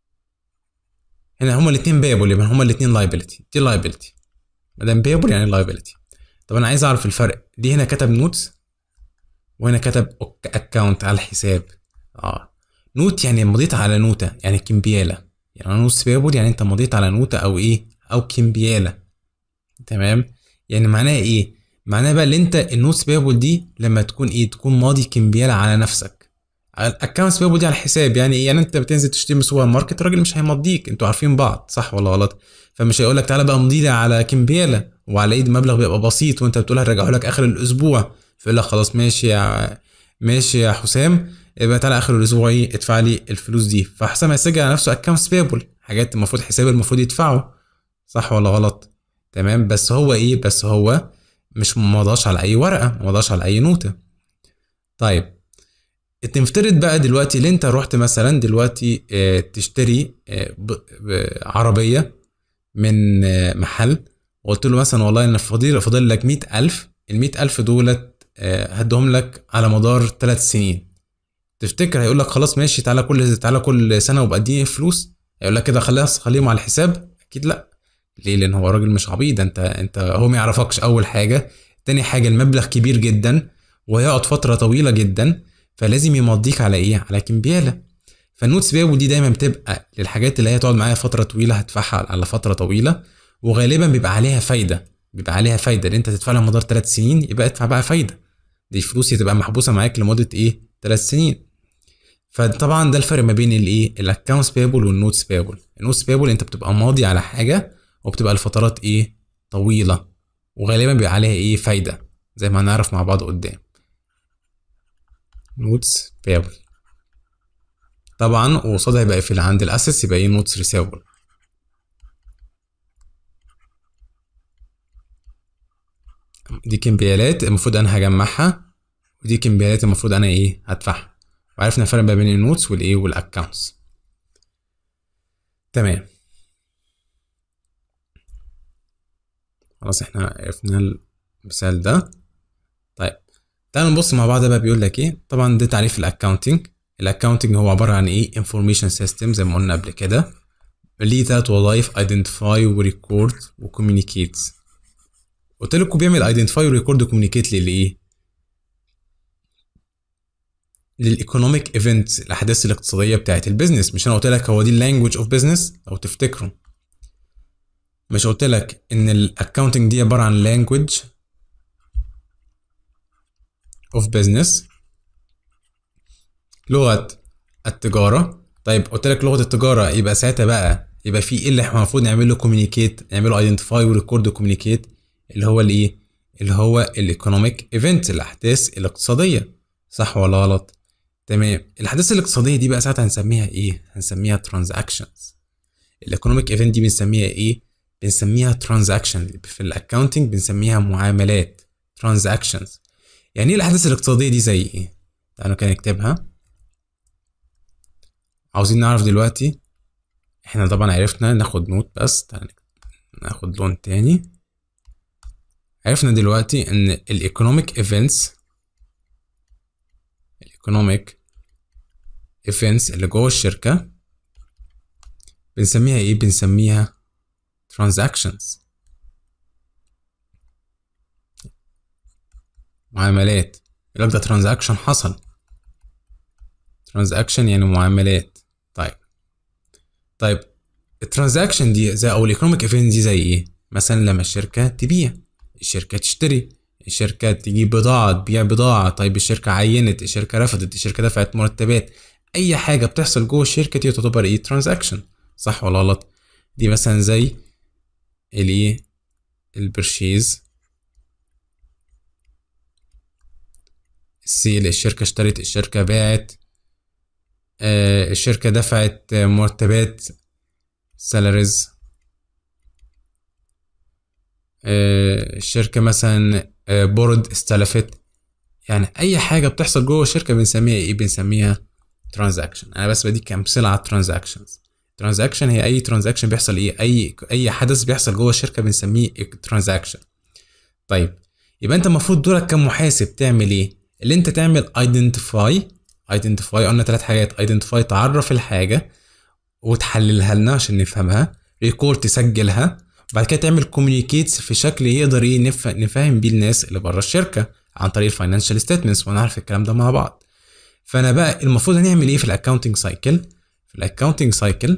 هنا هما الاثنين بيبل، يبقى هما الاثنين لايبيلتي، دي لايبيلتي، ما دام بيبل يعني لايبيلتي. طب انا عايز اعرف الفرق، دي هنا كتب نوتس وهنا كتب اكونت على الحساب. اه نوت يعني مضيت على نوتة، يعني كمبيالة، يعني نوتس بيبل يعني انت مضيت على نوتة او ايه؟ او كمبيالة. تمام؟ يعني معناها ايه؟ معناها بقى اللي انت النوتس بيبل دي لما تكون ايه؟ تكون ماضي كمبيالة على نفسك. الاكونتس بيبل دي على الحساب، يعني ايه؟ يعني انت بتنزل تشتري من السوبر ماركت، الراجل مش هيمضيك، انتوا عارفين بعض صح ولا غلط؟ فمش هيقول لك تعالى بقى امضي لي على كمبيالة وعلى ايد مبلغ بيبقى بسيط وانت بتقول هرجعه لك اخر الاسبوع، فيقول لك خلاص ماشي يا ماشي يا حسام، يبقى تعالى اخر الاسبوع ايه؟ ادفع لي الفلوس دي. فحسام هيسجل على نفسه اكونتس بيبل، حاجات المفروض حساب المفروض يدفعه، صح ولا غلط؟ تمام. بس هو ايه؟ بس هو مش مضاش على اي ورقه، مضاش على اي نوته. طيب تفترض بقى دلوقتي اللي انت رحت مثلا دلوقتي اه تشتري اه عربيه من اه محل، وقلت له مثلا والله انا فاضل فاضل لك مئة ألف، ال مئة ألف دولت اه هدهم لك على مدار ثلاث سنين. تفتكر هيقول لك خلاص ماشي تعالى كل تعالى كل سنه وابقى اديني فلوس؟ هيقول لك كده خلاص خليهم على الحساب؟ اكيد لا. ليه؟ لان هو راجل مش عبيط، انت انت هو ما يعرفكش اول حاجه، تاني حاجه المبلغ كبير جدا وهيقعد فتره طويله جدا، فلازم يمضيك على ايه؟ على كمبياله. فالنوتس بيبل دي دايما بتبقى للحاجات اللي هي تقعد معايا فتره طويله، هدفعها على فتره طويله، وغالبا بيبقى عليها فايده، بيبقى عليها فايده اللي انت تدفع لها مدار ثلاث سنين، يبقى ادفع بقى فايده، دي فلوس تبقى محبوسه معاك لمده ايه؟ ثلاث سنين. فطبعا ده الفرق ما بين الايه؟ الاكونتس بيبل والنوتس بيبل. النوتس بيبل انت بتبقى ماضي على حاجه وبتبقى الفترات ايه؟ طويله، وغالبا بيبقى عليها ايه؟ فايده، زي ما هنعرف مع بعض قدام. نوتس بيبل طبعا، وقصادها يبقى في عند الاسس يبقى ايه؟ نوتس ريسيفبل. دي كمبيالات المفروض انا هجمعها، ودي كمبيالات المفروض انا ايه؟ هدفعها. وعرفنا الفرق ما بين النوتس والايه؟ والاكونتس. تمام. خلاص احنا عرفنا المثال ده. طيب تعالوا نبص مع بعض بقى، بيقول لك ايه؟ طبعا ده تعريف الاكاونتنج. الاكاونتنج هو عباره عن ايه؟ انفورميشن سيستم زي ما قلنا قبل كده، ليه ذات وظايف ايدنتيفاي وريكورد وكوميونيكيت. قلت لكم بيعمل ايدنتيفاي وريكورد وكوميونيكيت للايه؟ للايكونوميك ايفنتس، الاحداث الاقتصاديه بتاعه البيزنس. مش انا قلت لك هو دي اللانجوج اوف بيزنس لو تفتكروا؟ مش قلت لك ان الاكاونتنج دي عباره عن لانجوج اوف بيزنس، لغه التجاره. طيب قلت لك لغه التجاره، يبقى ساعتها بقى يبقى في ايه اللي احنا المفروض نعمل له كوميونيكيت؟ نعمل له ايدنتيفاي وريكورد وكوميونيكيت، اللي هو الايه؟ اللي هو الايكونوميك ايفنت، الاحداث الاقتصاديه، صح ولا غلط؟ تمام. الاحداث الاقتصاديه دي بقى ساعتها هنسميها ايه؟ هنسميها ترانزاكشنز. الايكونوميك ايفنت دي بنسميها ايه؟ بنسميها ترانزاكشن. في الاكاونتنج بنسميها معاملات، ترانزاكشنز. يعني ايه الاحداث الاقتصاديه دي؟ زي ايه؟ تعالوا كده نكتبها. عاوزين نعرف دلوقتي، احنا طبعا عرفنا ناخد نوت، بس تعالى ناخد لون تاني. عرفنا دلوقتي ان الايكونوميك ايفنتس، الايكونوميك ايفنتس اللي جوه الشركه بنسميها ايه؟ بنسميها transactions، معاملات. يقول لك ده transaction حصل، transaction يعني معاملات. طيب طيب الترانزاكشن دي زي او الايكونوميك ايفنت دي زي ايه؟ مثلا لما الشركه تبيع، الشركه تشتري، الشركه تجيب بضاعه، تبيع بضاعه. طيب الشركه عينت، الشركه رفضت، الشركه دفعت مرتبات. اي حاجه بتحصل جوه الشركه دي تعتبر ايه؟ ترانزاكشن، صح ولا غلط؟ دي مثلا زي الايه؟ البرشيز، السيل، الشركه اشترت، الشركه باعت، آه الشركه دفعت مرتبات salaries. آه الشركة مثلا آه borrowed استلفت. يعني اي حاجة بتحصل جوه الشركة بنسميها ايه؟ بنسميها transaction. انا بس بديك امثلة على transactions. transaction هي اي transaction بيحصل ايه؟ اي اي حدث بيحصل جوه الشركة بنسميه transaction. طيب يبقى انت المفروض دورك كمحاسب تعمل ايه؟ اللي انت تعمل identify. identify قلنا ثلاث حاجات: identify تعرف الحاجة وتحللها لنا عشان نفهمها، record تسجلها، بعد كده تعمل communicates في شكل يقدر ايه نف... نفهم بيه الناس اللي بره الشركة عن طريق الفاينانشال ستيتمنتس، ونعرف الكلام ده مع بعض. فانا بقى المفروض هنعمل ايه في الاكاونتنج سايكل؟ في الاكاونتنج سايكل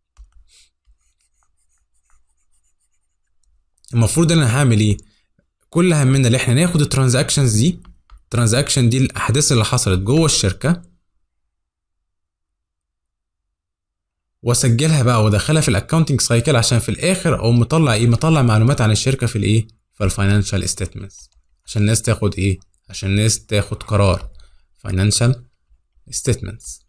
المفروض ان انا هعمل ايه؟ كل همنا اللي احنا ناخد الترانزاكشنز دي. الترانزاكشن دي الاحداث اللي حصلت جوه الشركه، واسجلها بقى وادخلها في الاكاونتنج سايكل، عشان في الاخر او مطلع ايه؟ مطلع معلومات عن الشركه في الايه؟ في الفاينانشال ستيتمنتس، عشان الناس تاخد ايه؟ عشان الناس تاخد قرار. فاينانشال ستيتمنتس.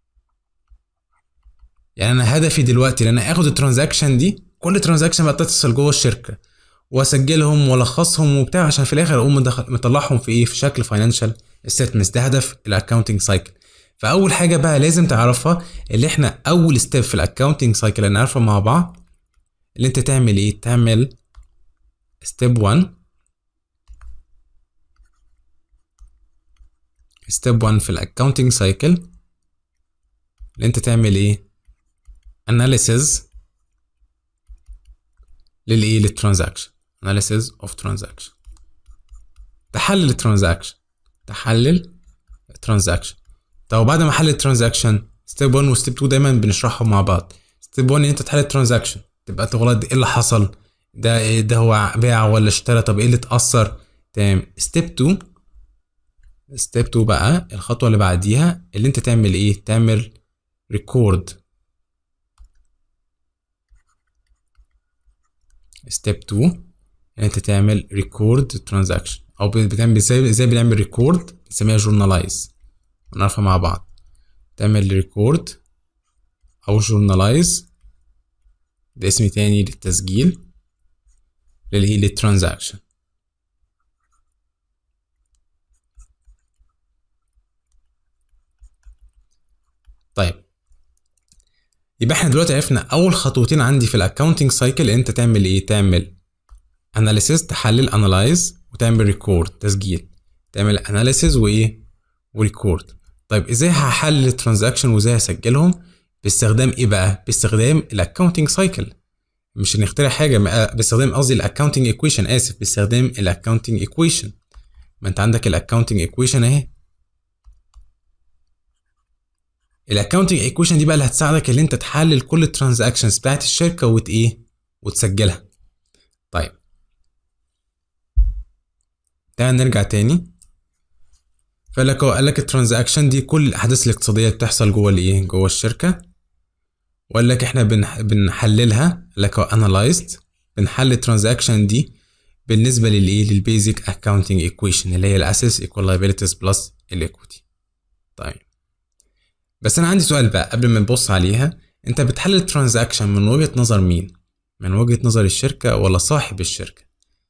يعني انا هدفي دلوقتي ان انا اخد الترانزاكشن دي، كل ترانزاكشن بقى تتصل جوه الشركه، واسجلهم والخصهم وبتاع، عشان في الاخر اقوم مطلعهم في ايه؟ في شكل فاينانشال ستيتمنتس. ده هدف الاكاونتنج سايكل. فاول حاجه بقى لازم تعرفها، اللي احنا اول ستيب في الاكاونتنج سايكل اللي نعرفها مع بعض، اللي انت تعمل ايه؟ تعمل ستيب واحد. ستيب واحد في الاكاونتنج سايكل اللي انت تعمل ايه؟ analysis للايه؟ للترانزاكشن. analysis of transaction. تحلل الترانزاكشن. تحلل الترانزاكشن. طب بعد ما حلل الترانزاكشن، ستيب واحد وستيب اتنين دايما بنشرحهم مع بعض. ستيب واحد ان انت تحلل الترانزاكشن، تبقى تغلط ايه اللي حصل، ده إيه؟ ده هو باع ولا اشترى؟ طب ايه اللي اتأثر؟ تمام. ستيب اتنين. ستيب اتنين بقى الخطوة اللي بعديها، اللي انت تعمل ايه؟ تعمل ريكورد. ستيب اتنين ان انت تعمل ريكورد ترانزاكشن، او بتعمل ازاي؟ ازاي بنعمل ريكورد؟ بنسميها جورنالايز، ونعرفها مع بعض. تعمل ريكورد او جورنالايز، ده اسم تاني للتسجيل للي هي للترانزاكشن. طيب يبقى احنا دلوقتي عرفنا اول خطوتين عندي في الاكاونتنج سايكل. انت تعمل ايه؟ تعمل اناليسيس، تحلل انالايز، وتعمل ريكورد تسجيل. تعمل اناليسيس وايه؟ وريكورد. طيب ازاي هحلل الترانزاكشن وازاي هسجلهم؟ باستخدام ايه بقى؟ باستخدام الاكاونتنج سايكل. مش هنخترع حاجه، باستخدام قصدي الاكاونتنج ايكويشن، اسف، باستخدام الاكاونتنج ايكويشن. ما انت عندك الاكاونتنج ايكويشن اهي. الاكاونتنج ايكويشن دي بقى اللي هتساعدك اللي انت تحلل كل الترانزاكشنز بتاعت الشركه وت ايه؟ وتسجلها. طيب تعال نرجع تاني. فقالك قال لك الترانزاكشن دي كل الاحداث الاقتصاديه اللي بتحصل جوه الايه؟ جوه الشركه. وقال لك احنا بنح... بنحللها. قال لك انالايزد، بنحلل الترانزاكشن دي بالنسبه للايه؟ للبيزك اكاونتنج ايكويشن اللي هي الاسيس ايكوال لايبيليتيز بلس الايكويتي. طيب بس انا عندي سؤال بقى قبل ما نبص عليها. انت بتحلل الترانزاكشن من وجهه نظر مين؟ من وجهه نظر الشركه ولا صاحب الشركه؟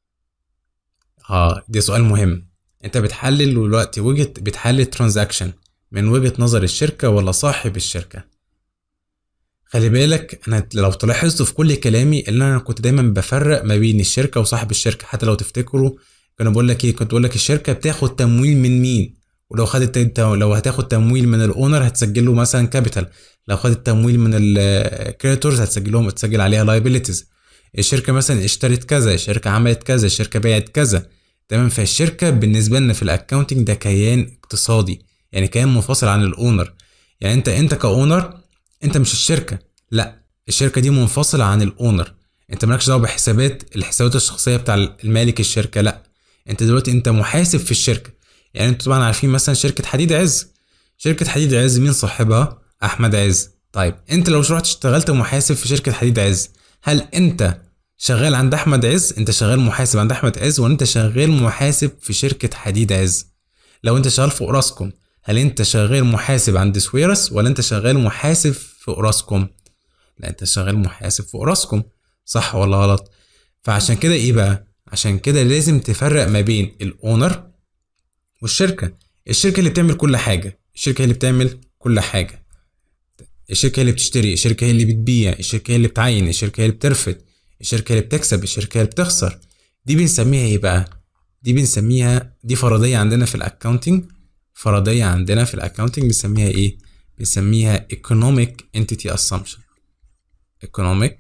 اه ده سؤال مهم. انت بتحلل دلوقتي وجهه بتحلل ترانزاكشن من وجهه نظر الشركه ولا صاحب الشركه؟ خلي بالك انا لو تلاحظت في كل كلامي اللي انا كنت دايما بفرق ما بين الشركه وصاحب الشركه. حتى لو تفتكروا كنت بقول لك ايه؟ كنت بقول لك الشركه بتاخد تمويل من مين، ولو خدت لو هتاخد تمويل من الاونر هتسجل له مثلا كابيتال، لو خدت تمويل من الكريديتورز هتسجل لهم تسجل عليها لايبيليتيز. الشركه مثلا اشترت كذا، الشركه عملت كذا، الشركه باعت كذا. تمام. فالشركه بالنسبه لنا في الاكاونتنج ده كيان اقتصادي، يعني كيان منفصل عن الاونر. يعني انت انت كاونر انت مش الشركه، لا الشركه دي منفصله عن الاونر. انت مالكش دعوه بحسابات الحسابات الشخصيه بتاع المالك الشركه، لا انت دلوقتي انت محاسب في الشركه. يعني انتوا طبعا عارفين مثلا شركه حديد عز. شركه حديد عز مين صاحبها؟ احمد عز. طيب انت لو رحت اشتغلت محاسب في شركه حديد عز، هل انت شغال عند احمد عز؟ انت شغال محاسب عند احمد عز ولا انت شغال محاسب في شركه حديد عز؟ لو انت شغال في اوراسكوم، هل انت شغال محاسب عند سويرس ولا انت شغال محاسب في اوراسكوم؟ لا انت شغال محاسب فوق راسكم، صح ولا غلط؟ فعشان كده ايه بقى، عشان كده لازم تفرق ما بين الاونر والشركه. الشركه اللي بتعمل كل حاجه، الشركه اللي بتعمل كل حاجه، الشركه اللي بتشتري، الشركه هي اللي بتبيع، الشركه هي اللي بتعين، الشركه هي اللي بترفد، الشركه اللي بتكسب، الشركه اللي بتخسر. دي بنسميها ايه بقى؟ دي بنسميها، دي فرضيه عندنا في الاكاونتنج، فرضيه عندنا في الاكاونتنج بنسميها ايه؟ بنسميها economic entity assumption. economic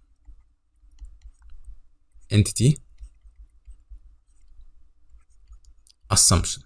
entity assumption.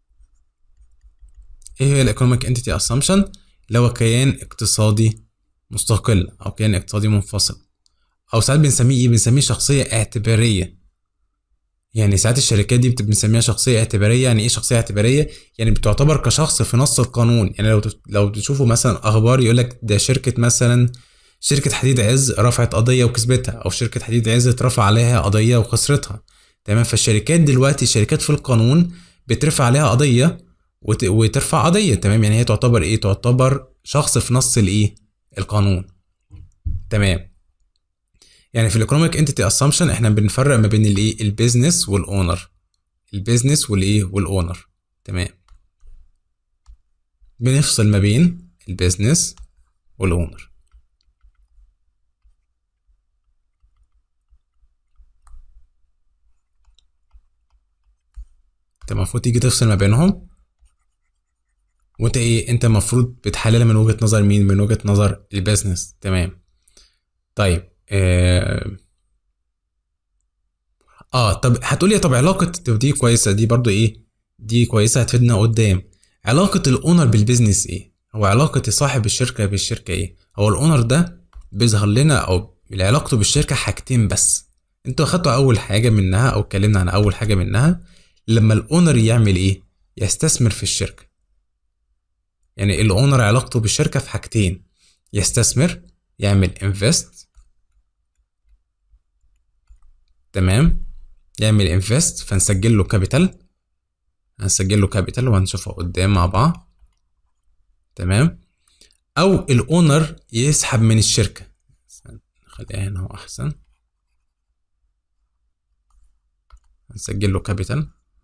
ايه هي الايكونوميك انتيتي اسامبشن؟ اللي هو كيان اقتصادي مستقل او كيان اقتصادي منفصل، او ساعات بنسميه ايه؟ بنسميه شخصيه اعتباريه. يعني ساعات الشركات دي بنسميها شخصيه اعتباريه. يعني ايه شخصيه اعتباريه؟ يعني بتعتبر كشخص في نص القانون. يعني لو لو تشوفوا مثلا اخبار يقول لك ده شركه مثلا شركه حديد عز رفعت قضيه وكسبتها، او شركه حديد عز اترفع عليها قضيه وخسرتها. تمام. فالشركات دلوقتي، الشركات في القانون بترفع عليها قضيه وت... وترفع قضيه. تمام. يعني هي تعتبر ايه؟ تعتبر شخص في نص الايه؟ القانون. تمام. يعني في الايكونوميك انتيتي اسامبشن احنا بنفرق ما بين الايه؟ البيزنس والاونر. البيزنس والايه؟ والاونر. تمام. بنفصل ما بين البيزنس والاونر. انت المفروض تيجي تفصل ما بينهم، وانت ايه؟ انت المفروض بتحللها من وجهة نظر مين؟ من وجهة نظر البيزنس. تمام. طيب اه, آه طب هتقولي طب علاقة، طب دي كويسة، دي برضو ايه؟ دي كويسة هتفيدنا قدام. علاقة الاونر بالبيزنس ايه؟ هو علاقة صاحب الشركة بالشركة ايه؟ هو الاونر ده بيظهر لنا او علاقته بالشركة حاجتين بس. انتوا اخدتوا اول حاجة منها او اتكلمنا عن اول حاجة منها، لما الاونر يعمل ايه؟ يستثمر في الشركة. يعني الاونر علاقته بالشركة في حاجتين: يستثمر، يعمل انفست. تمام. يعمل انفست فنسجل له كابيتال، هنسجل له كابيتال وهنشوفها قدام مع بعض. تمام. او الاونر يسحب من الشركة، خليها هنا هو احسن، هنسجل له كابيتال.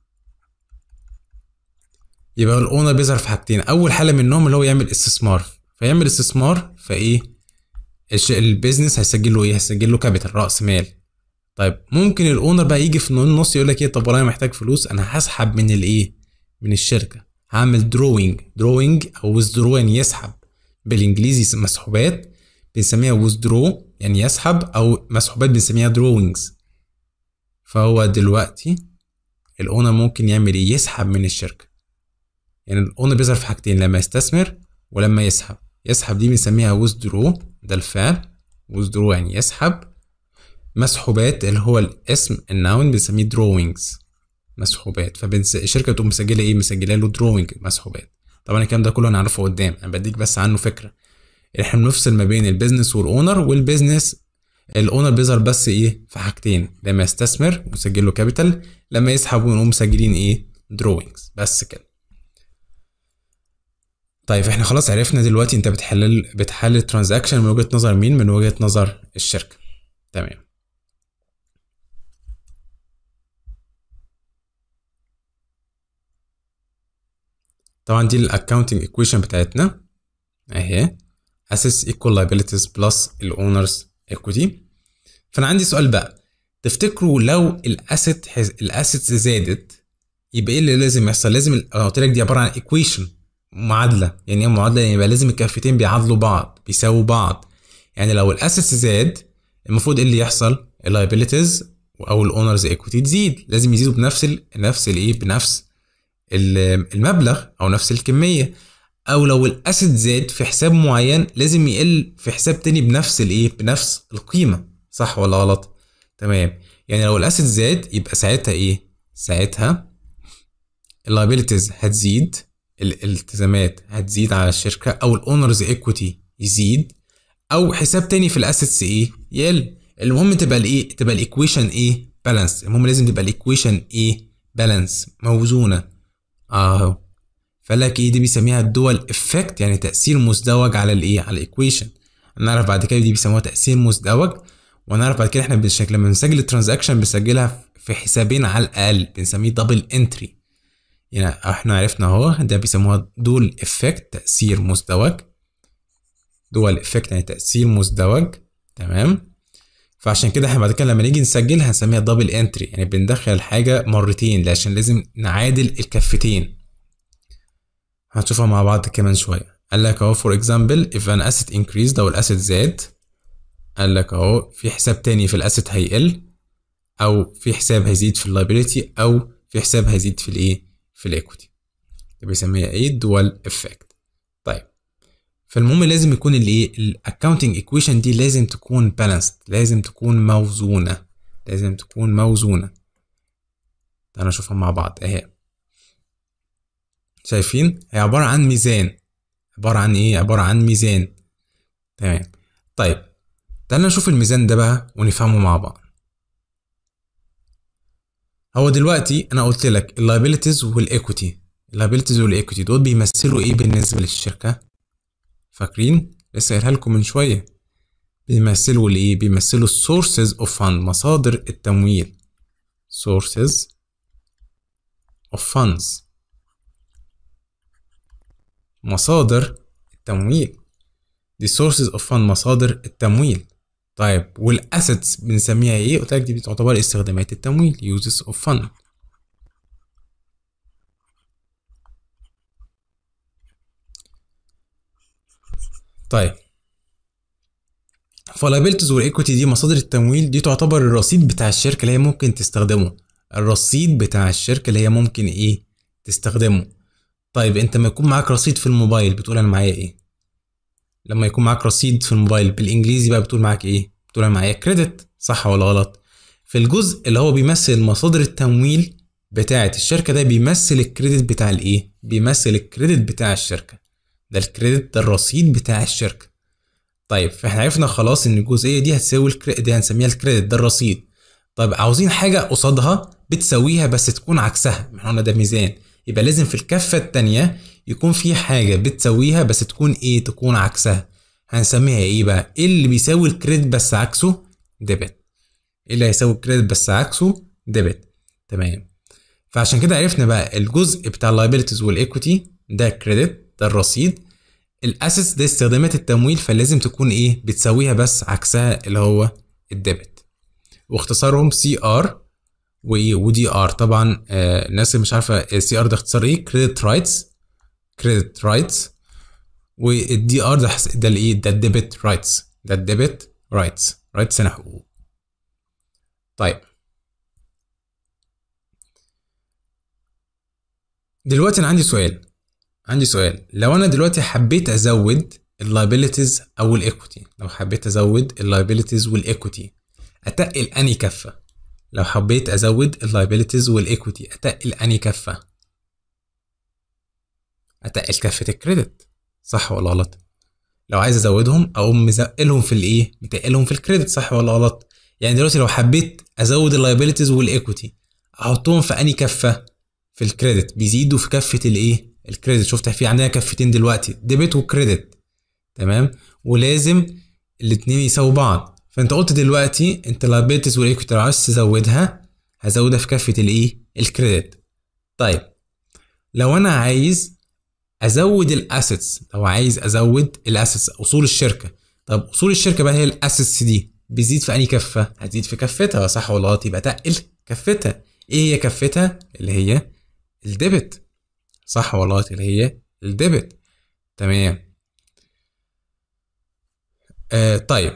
يبقى الاونر بيظهر في حاجتين، اول حالة منهم اللي هو يعمل استثمار، فيعمل استثمار فايه؟ البيزنس هيسجل له ايه؟ هيسجل له كابيتال، راس مال. طيب ممكن الاونر بقى يجي في النص يقول لك ايه؟ طب والله انا محتاج فلوس، انا هسحب من الايه؟ من الشركه، هعمل دروينج. دروينج او ويزدرو يعني يسحب، بالانجليزي مسحوبات بنسميها ويزدرو يعني يسحب، او مسحوبات بنسميها دروينجز. فهو دلوقتي الاونر ممكن يعمل ايه؟ يسحب من الشركه. يعني الاونر بيظهر في حاجتين، لما يستثمر ولما يسحب. يسحب دي بنسميها ويزدرو، ده الفعل. ويزدرو يعني يسحب. مسحوبات اللي هو الاسم الناون بنسميه دروينجز، مسحوبات. فالشركه تقوم مسجله ايه؟ مسجله له دروينج، مسحوبات. طبعا الكلام ده كله هنعرفه قدام، انا بديك بس عنه فكره. احنا بنفصل ما بين البيزنس والاونر، والبيزنس الاونر بيظهر بس ايه؟ في حاجتين: لما يستثمر ونسجل له كابيتال، لما يسحب ونقوم مسجلين ايه؟ دروينجز. بس كده. طيب احنا خلاص عرفنا دلوقتي انت بتحلل بتحلل ترانزاكشن من وجهه نظر مين؟ من وجهه نظر الشركه. تمام. طبعا دي الاكاونتنج ايكويشن بتاعتنا اهي، assets equal liabilities plus الاونرز equity. فانا عندي سؤال بقى، تفتكروا لو الاسيت حز... الاسيتس زادت يبقى ايه اللي لازم يحصل؟ لازم انا قلت لك دي عباره عن ايكويشن، معادله. يعني ايه معادله؟ يعني يبقى لازم الكفتين بيعادلوا بعض، بيساووا بعض. يعني لو الاسيتس زاد المفروض ايه اللي يحصل؟ اللايبيليتيز او الاونرز equity تزيد، لازم يزيدوا بنفس ال... نفس الايه؟ بنفس المبلغ او نفس الكميه. او لو الاسيت زاد في حساب معين لازم يقل في حساب تاني بنفس الايه؟ بنفس القيمه. صح ولا غلط؟ تمام. يعني لو الاسيت زاد يبقى ساعتها ايه؟ ساعتها اللايبيليتيز هتزيد، الالتزامات هتزيد على الشركه، او الاونرز ايكويتي يزيد، او حساب تاني في الاسيتس ايه؟ يقل. المهم تبقى الايه؟ تبقى الايكويشن ايه؟ بالانس. المهم لازم تبقى الايكويشن ايه؟ بالانس، موزونه. اهو. فلك ايه دي؟ بيسميها الدول افكت، يعني تأثير مزدوج على الايه؟ على الايكويشن. نعرف بعد كده دي بيسموها تقسيم مزدوج، ونعرف بعد كده احنا بنشكل لما بنسجل الترانزاكشن بنسجلها في حسابين على الاقل، بنسميه دبل انتري. يعني احنا عرفنا اهو ده بيسموها دول افكت، تأثير مزدوج. دول افكت يعني تأثير مزدوج، تمام. فعشان كده احنا بعد كده لما نيجي نسجلها هنسميها دبل انتري، يعني بندخل الحاجة مرتين عشان لازم نعادل الكفتين. هنشوفها مع بعض كمان شوية. قال لك اهو for example if an asset increased لو الاسيت زاد، قال لك اهو في حساب تاني في الاسيت هيقل، او في حساب هيزيد في اللايبيليتي، او في حساب هيزيد في الايه في الايكويتي. ده بيسميها ايه دوال افكت. طيب فالمهم لازم يكون الايه الاكاونتنج ايكويشن دي لازم تكون بالانسد، لازم تكون موزونه، لازم تكون موزونه. تعالوا نشوفها مع بعض اهي. شايفين هي عباره عن ميزان، عباره عن ايه عباره عن ميزان، تمام. طيب تعالوا نشوف الميزان ده بقى ونفهمه مع بعض. هو دلوقتي انا قلت لك اللايبيليتيز والايكويتي، اللايبيليتيز والايكويتي دول بيمثلوا ايه بالنسبه للشركه؟ فاكرين لسه قايلها لكم من شويه، بيمثلوا الايه بيمثلوا السورسز اوف فاند، مصادر التمويل. sources of funds، مصادر التمويل. دي sources of fund، مصادر التمويل. طيب والاسيتس بنسميها ايه؟ قلت لك دي بتعتبر استخدامات التمويل uses of fund. طيب فاللايبيلتيز والايكويتي دي مصادر التمويل، دي تعتبر الرصيد بتاع الشركه اللي هي ممكن تستخدمه، الرصيد بتاع الشركه اللي هي ممكن ايه تستخدمه. طيب انت لما يكون معاك رصيد في الموبايل بتقول انا معايا ايه؟ لما يكون معاك رصيد في الموبايل بالانجليزي بقى بتقول معاك ايه؟ بتقول انا معايا كريدت، صح ولا غلط؟ في الجزء اللي هو بيمثل مصادر التمويل بتاعه الشركه ده بيمثل الكريدت بتاع الايه؟ بيمثل الكريدت بتاع الشركه. ده الكريدت، ده الرصيد بتاع الشركه. طيب فاحنا عرفنا خلاص ان الجزئيه دي هتساوي الكريدت، دي هنسميها الكريدت، ده الرصيد. طيب عاوزين حاجه قصادها بتساويها بس تكون عكسها، احنا قلنا ده ميزان، يبقى لازم في الكفه الثانيه يكون في حاجه بتساويها بس تكون ايه؟ تكون عكسها. هنسميها ايه بقى؟ ايه اللي بيساوي الكريدت بس عكسه؟ ديبت. ايه اللي هيساوي الكريدت بس عكسه؟ ديبت، تمام. فعشان كده عرفنا بقى الجزء بتاع اللايبيلتيز والايكويتي ده كريدت، ده الرصيد. الاسيتس ده استخدامات التمويل، فلازم تكون ايه؟ بتساويها بس عكسها اللي هو الديبت. واختصارهم سي ار ودي ار. طبعا آه الناس اللي مش عارفه سي ار ده اختصار ايه؟ كريدت رايتس، كريدت رايتس. والدي ار ده ده الايه؟ ده الديبت رايتس، ده الديبت رايتس، رايتس انا حقوق. طيب دلوقتي انا عندي سؤال، عندي سؤال لو انا دلوقتي حبيت ازود اللايبيليتيز او الايكويتي، لو حبيت ازود اللايبيليتيز والايكويتي اتقل اني كفه؟ لو حبيت ازود اللايبيليتيز والايكويتي اتقل اني كفه؟ اتقل كفه الكريدت، صح ولا غلط؟ لو عايز ازودهم اقوم مزقلهم في الايه؟ متقلهم في الكريدت، صح ولا غلط؟ يعني دلوقتي لو حبيت ازود اللايبيليتيز والايكويتي احطهم في اني كفه؟ في الكريدت، بيزيدوا في كفه الايه؟ الكريدت. شفت في عندنا كفتين دلوقتي، ديبت وكريدت، تمام. ولازم الاثنين يساووا بعض. فانت قلت دلوقتي انت اللايبيلتيز والايكويتي لو عايز تزودها هزودها في كفه الايه؟ الكريدت. طيب لو انا عايز ازود الاسيتس، لو عايز ازود الاسيتس اصول الشركه، طب اصول الشركه بقى هي الاسيتس دي بيزيد في انهي كفه؟ هتزيد في كفتها، صح ولا غلط؟ يبقى تقل كفتها. ايه هي كفتها؟ اللي هي الديبت، صح ولا غلط؟ اللي هي الديبت، تمام. آه طيب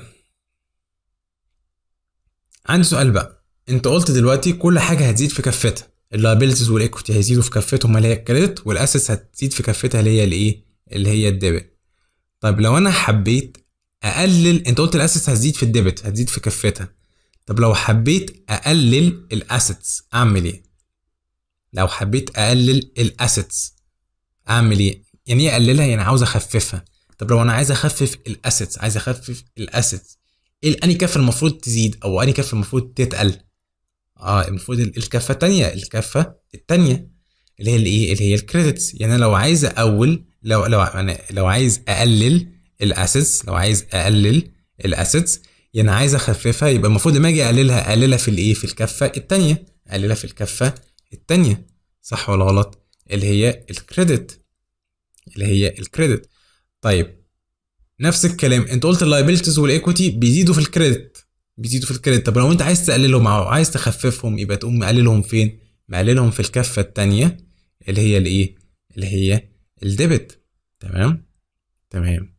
عندي سؤال بقى. انت قلت دلوقتي كل حاجه هتزيد في كفتها، اللايبيلتيز والايكويتي هيزيدوا في كفتهم اللي هي الكريدت، والاسيتس هتزيد في كفتها اللي هي الايه؟ اللي هي الديبت. طيب لو انا حبيت اقلل، انت قلت الاسيتس هتزيد في الديبت، هتزيد في كفتها. طب لو حبيت اقلل الاسيتس اعمل ايه؟ لو حبيت اقلل الاسيتس اعمل ايه؟ يعني ايه اقللها؟ يعني عاوز اخففها. طب لو انا عايز اخفف الاسيتس، عايز اخفف الاسيتس، ايه انهي كفه المفروض تزيد او انهي كفه المفروض تتقل؟ اه المفروض الكفه الثانيه، الكفه الثانيه اللي هي الايه؟ اللي هي الكريدتس. يعني انا لو عايز اقول، لو لو انا لو عايز اقلل الاسيتس، لو عايز اقلل الاسيتس يعني عايز اخففها، يبقى المفروض لما اجي اقللها اقللها في الايه، في الكفه الثانيه، اقللها في الكفه الثانيه، صح ولا غلط؟ اللي هي الكريدت، اللي هي الكريدت. طيب نفس الكلام، انت قلت اللايبيلتيز والايكويتي بيزيدوا في الكريدت، بيزيدوا في الكريدت. طب لو انت عايز تقللهم او عايز تخففهم يبقى تقوم مقللهم فين؟ مقللهم في الكفه الثانيه اللي هي الايه، اللي هي الديبت. تمام تمام.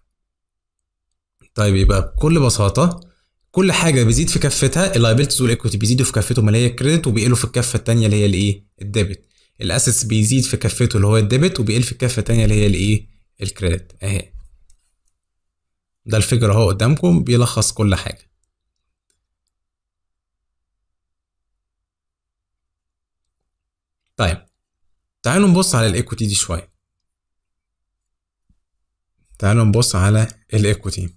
طيب يبقى بكل بساطه كل حاجه بيزيد في كفتها، اللايبيلتيز والايكويتي بيزيدوا في كفتهم اللي هي الكريدت، وبيقلوا في الكفه الثانيه اللي هي الايه، الديبت. الاسيتس بيزيد في كفته اللي هو الديبت، وبيقل في الكفه الثانيه اللي هي الايه، الكريدت. اهي ده الفيجر اهو قدامكم بيلخص كل حاجه. طيب تعالوا نبص على الايكويتي دي شويه. تعالوا نبص على الايكويتي.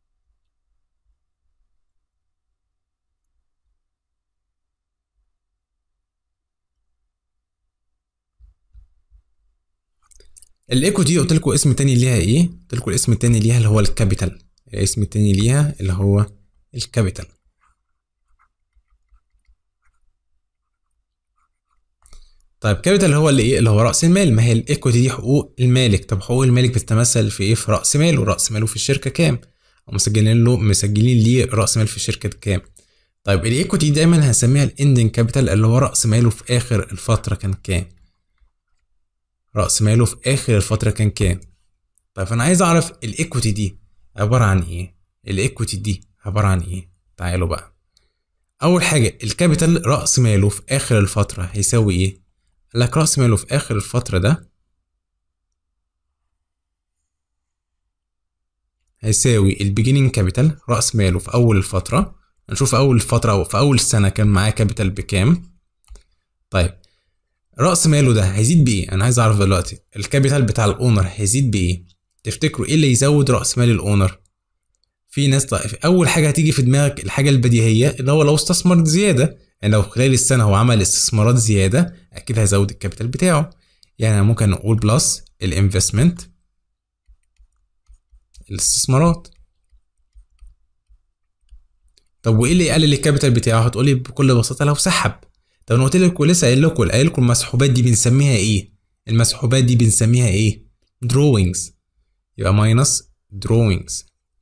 الايكويتي قلت لكم اسم تاني ليها ايه؟ قلت لكم الاسم التاني ليها اللي هو الكابيتال، الاسم التاني ليها اللي هو الكابيتال. طيب كابيتال هو اللي ايه، اللي هو راس المال. ما هي الايكويتي دي حقوق المالك. طب حقوق المالك بتتمثل في ايه؟ في راس ماله. راس ماله في الشركه كام؟ او مسجلين له، مسجلين ليه راس مال في الشركه كام. طيب الايكويتي دايما هنسميها الاندنج كابيتال، اللي هو راس ماله في اخر الفتره كان كام. راس ماله في اخر الفتره كان كام. طيب انا عايز اعرف الايكويتي دي عباره عن ايه. الايكويتي دي عباره عن ايه؟ تعالوا بقى. اول حاجه الكابيتال راس ماله في اخر الفتره هيساوي ايه؟ قال لك راس ماله في اخر الفتره ده هيساوي البيجيننج كابيتال، راس ماله في اول الفتره. هنشوف اول الفتره او في اول السنه كان معاه كابيتال بكام. طيب راس ماله ده هيزيد بايه؟ انا عايز اعرف دلوقتي الكابيتال بتاع الاونر هيزيد بايه. تفتكروا ايه اللي يزود راس مال الاونر؟ في ناس طيب اول حاجه هتيجي في دماغك الحاجه البديهيه اللي هو لو استثمر زياده، يعني لو خلال السنه هو عمل استثمارات زياده اكيد هيزود الكابيتال بتاعه. يعني ممكن نقول بلس الانفستمنت، الاستثمارات. طب وايه اللي يقلل الكابيتال بتاعه؟ هتقولي بكل بساطه لو سحب. طب انا قلت لكم لسه قايل لكم قايل لكم المسحوبات دي بنسميها ايه؟ المسحوبات دي بنسميها ايه؟ drawings. يبقى ماينس drawings،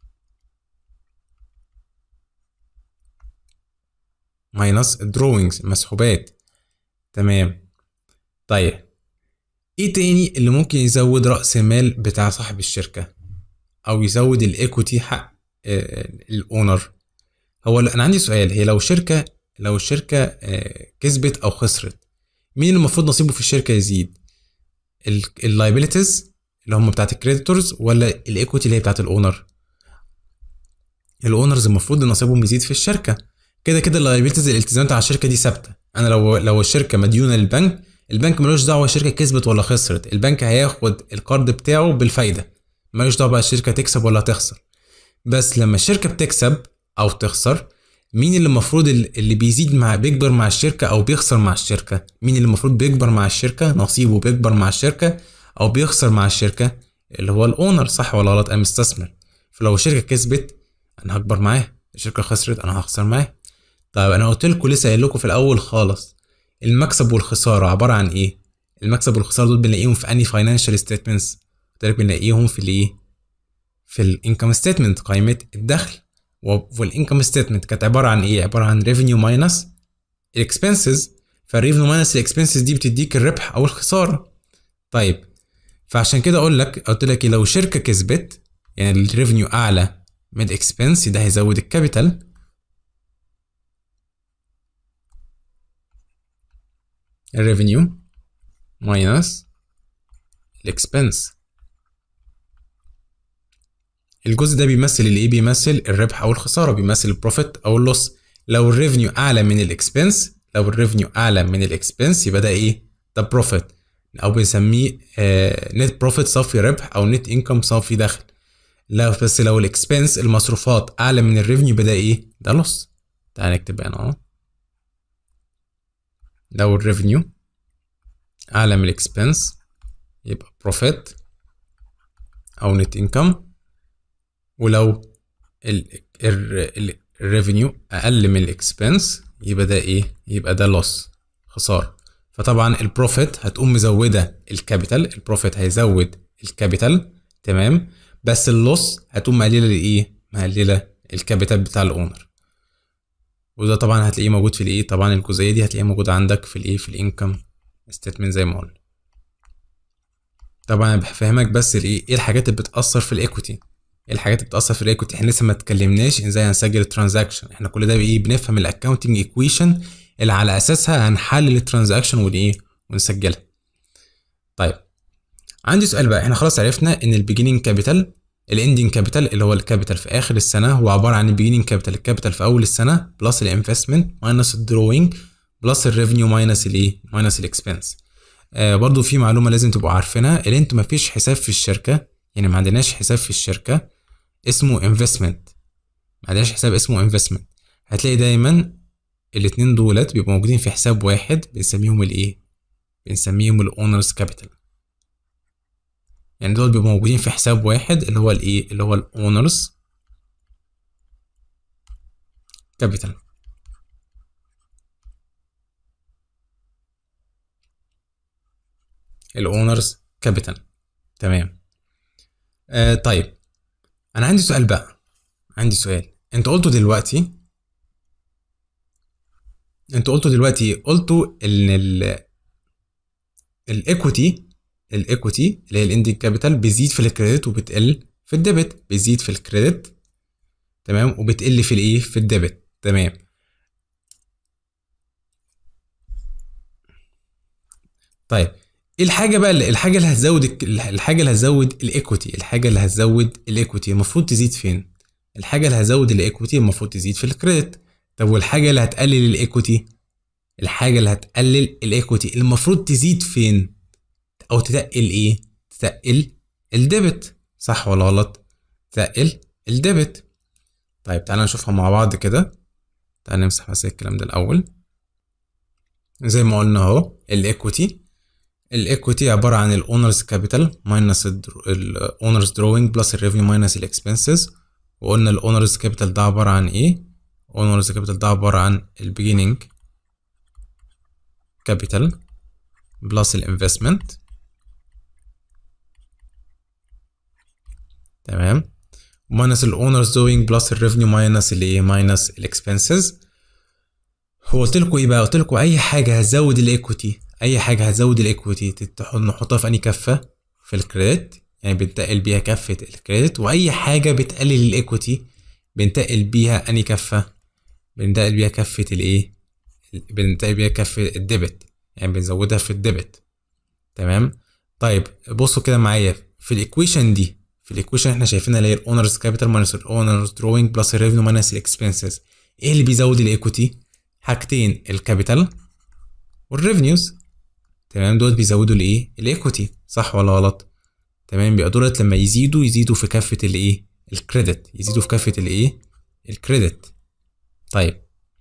ماينس drawings المسحوبات. تمام. طيب ايه تاني اللي ممكن يزود رأس المال بتاع صاحب الشركة او يزود الايكوتي حق الاونر؟ هو انا عندي سؤال، هي لو شركة لو الشركة آه كسبت او خسرت مين اللي المفروض نصيبه في الشركة يزيد؟ اللايبيليتيز اللي هم بتاعت الكريديتورز ولا الايكوتي اللي هي بتاعت الاونر؟ الاونرز المفروض نصيبهم يزيد في الشركة. كده كده اللايبيليتيز الالتزامات على الشركة دي ثابتة. انا لو لو الشركة مديونة للبنك، البنك ملوش دعوة الشركة كسبت ولا خسرت، البنك هياخد القرض بتاعه بالفايدة، ملوش دعوة بقى الشركة تكسب ولا تخسر. بس لما الشركة بتكسب او تخسر مين اللي المفروض اللي بيزيد مع بيكبر مع الشركة او بيخسر مع الشركة؟ مين اللي المفروض بيكبر مع الشركة، نصيبه بيكبر مع الشركة او بيخسر مع الشركة؟ اللي هو الاونر، صح ولا غلط؟ انا مستثمر، فلو الشركة كسبت انا هكبر معاها، الشركة خسرت انا هخسر معاها. طيب انا قلت لكم لسه قايل لكم في الاول خالص المكسب والخسارة عبارة عن ايه؟ المكسب والخسارة دول بنلاقيهم في اني فاينانشال ستيتمنتس؟ قلت لك بنلاقيهم في الايه؟ في الانكم ستيتمنت، قائمة الدخل. والانكم ستيتمنت كانت عبارة عن ايه؟ عبارة عن ريفينيو ماينس الاكسبنسز، فالريفينيو ماينس الاكسبنسز دي بتديك الربح او الخسارة. طيب فعشان كده اقول لك قلت لك لو شركة كسبت يعني الريفينيو اعلى من الاكسبنس ده هيزود الكابيتال، الريفينيو ماينس الاكسبنس. الجزء ده بيمثل الايه؟ بيمثل الربح او الخساره، بيمثل البروفيت او اللوس. لو الريفينيو اعلى من الاكسبنس، لو الريفينيو اعلى من الاكسبنس يبقى ده ايه؟ ده بروفيت، او بنسميه نت بروفيت صافي ربح او نت انكم صافي دخل. لا بس لو الاكسبنس المصروفات اعلى من الريفينيو يبقى ده ايه؟ ده لوس. تعال نكتب هنا اهو، لو الريفينيو اعلى من الاكسبنس يبقى بروفيت او نت انكم، ولو الريفينيو اقل من الاكسبنس يبقى ده ايه؟ يبقى ده لوس، خساره. فطبعا البروفيت هتقوم مزوده الكابيتال، البروفيت هيزود الكابيتال، تمام، بس اللوس هتقوم مقلله الايه؟ مقلله الكابيتال بتاع الاونر. وده طبعا هتلاقيه موجود في الايه؟ طبعا الجزئيه دي هتلاقيها موجوده عندك في الايه؟ في الانكم ستيتمنت زي ما قلنا. طبعا انا بفهمك بس الايه؟ ايه الحاجات اللي بتاثر في الايكويتي؟ ايه الحاجات اللي بتاثر في الايكويتي؟ احنا لسه ما اتكلمناش ازاي هنسجل الترانزاكشن، احنا كل ده بايه؟ بنفهم الاكونتنج ايكويشن اللي على اساسها هنحلل الترانزاكشن والايه؟ ونسجلها. طيب عندي سؤال بقى، احنا خلاص عرفنا ان البيجيننج كابيتال، الاندنج كابيتال اللي هو الكابيتال في اخر السنه هو عباره عن البيجيننج كابيتال، الكابيتال في اول السنه بلس الانفستمنت ماينس الدروينج بلس الريفينيو ماينس الايه؟ ماينس الاكسبنس. آه برضو في معلومه لازم تبقوا عارفينها، اللي انتوا مفيش حساب في الشركه، يعني ما عندناش حساب في الشركه اسمه انفستمنت، ما عندناش حساب اسمه انفستمنت. هتلاقي دايما الاتنين دولت بيبقوا موجودين في حساب واحد بنسميهم الايه؟ بنسميهم الاونرز كابيتال. يعني دول بيبقوا موجودين في حساب واحد اللي هو الايه؟ اللي هو الاونرز كابيتال. الاونرز كابيتال، تمام. آه طيب انا عندي سؤال بقى، عندي سؤال. انتوا قلتوا دلوقتي انتوا قلتوا دلوقتي قلتوا ان ال الايكويتي الايكويتي اللي هي الاندنج كابيتال بيزيد في الكريدت وبتقل في الديبت، بيزيد في الكريدت تمام وبتقل في الايه؟ في الديبت، تمام. طيب ايه الحاجه بقى اللي الحاجه اللي هتزود الحاجه اللي هتزود الايكويتي الحاجه اللي هتزود الايكويتي المفروض تزيد فين؟ الحاجه اللي هتزود الايكويتي المفروض تزيد في الكريدت. طب والحاجه اللي هتقلل الايكويتي الحاجه اللي هتقلل الايكويتي المفروض تزيد فين؟ او تتقل ايه؟ تتقل الديبت، صح ولا غلط؟ تتقل الديبت. طيب تعالى نشوفها مع بعض كده. تعالى نمسح بس الكلام ده الاول. زي ما قلنا اهو الايكويتي الايكويتي عباره عن الاونرز كابيتال ماينس الاونرز دروينج بلس الريفينيو ماينس الاكسبنسز. وقلنا الاونرز كابيتال ده عباره عن ايه؟ اونرز كابيتال ده عباره عن البيجيننج كابيتال بلس الانفستمنت، تمام، ماينس الاونرز دوينج بلس الريفينيو ماينس الايه؟ ماينس الاكسبنسز. هو قلت لكم ايه بقى؟ قلت لكم اي حاجه هتزود الايكويتي اي حاجه هتزود الايكويتي نحطها في انهي كفه؟ في الكريدت، يعني بنتقل بيها كفه الكريدت. واي حاجه بتقلل الايكويتي بنتقل بيها انهي كفه؟ بنتقل بيها كفه الايه؟ بنتقل بيها كفه الديبت، يعني بنزودها في الديبت، تمام. طيب بصوا كده معايا في الايكويشن دي، في الايكويشن احنا شايفينها اللي هي الاونرز كابيتال ماينس الاونرز دروينج بلس الريفينيو ماينس الاكسبنسز. ايه اللي بيزود الايكويتي؟ حاجتين، الكابيتال والريفينيوز، تمام. دول بيزودوا الايه؟ الايكويتي، صح ولا غلط؟ تمام. بيبقى دولت لما يزيدوا يزيدوا في كافه الايه؟ الكريدت، يزيدوا في كافه الايه؟ الكريدت. طيب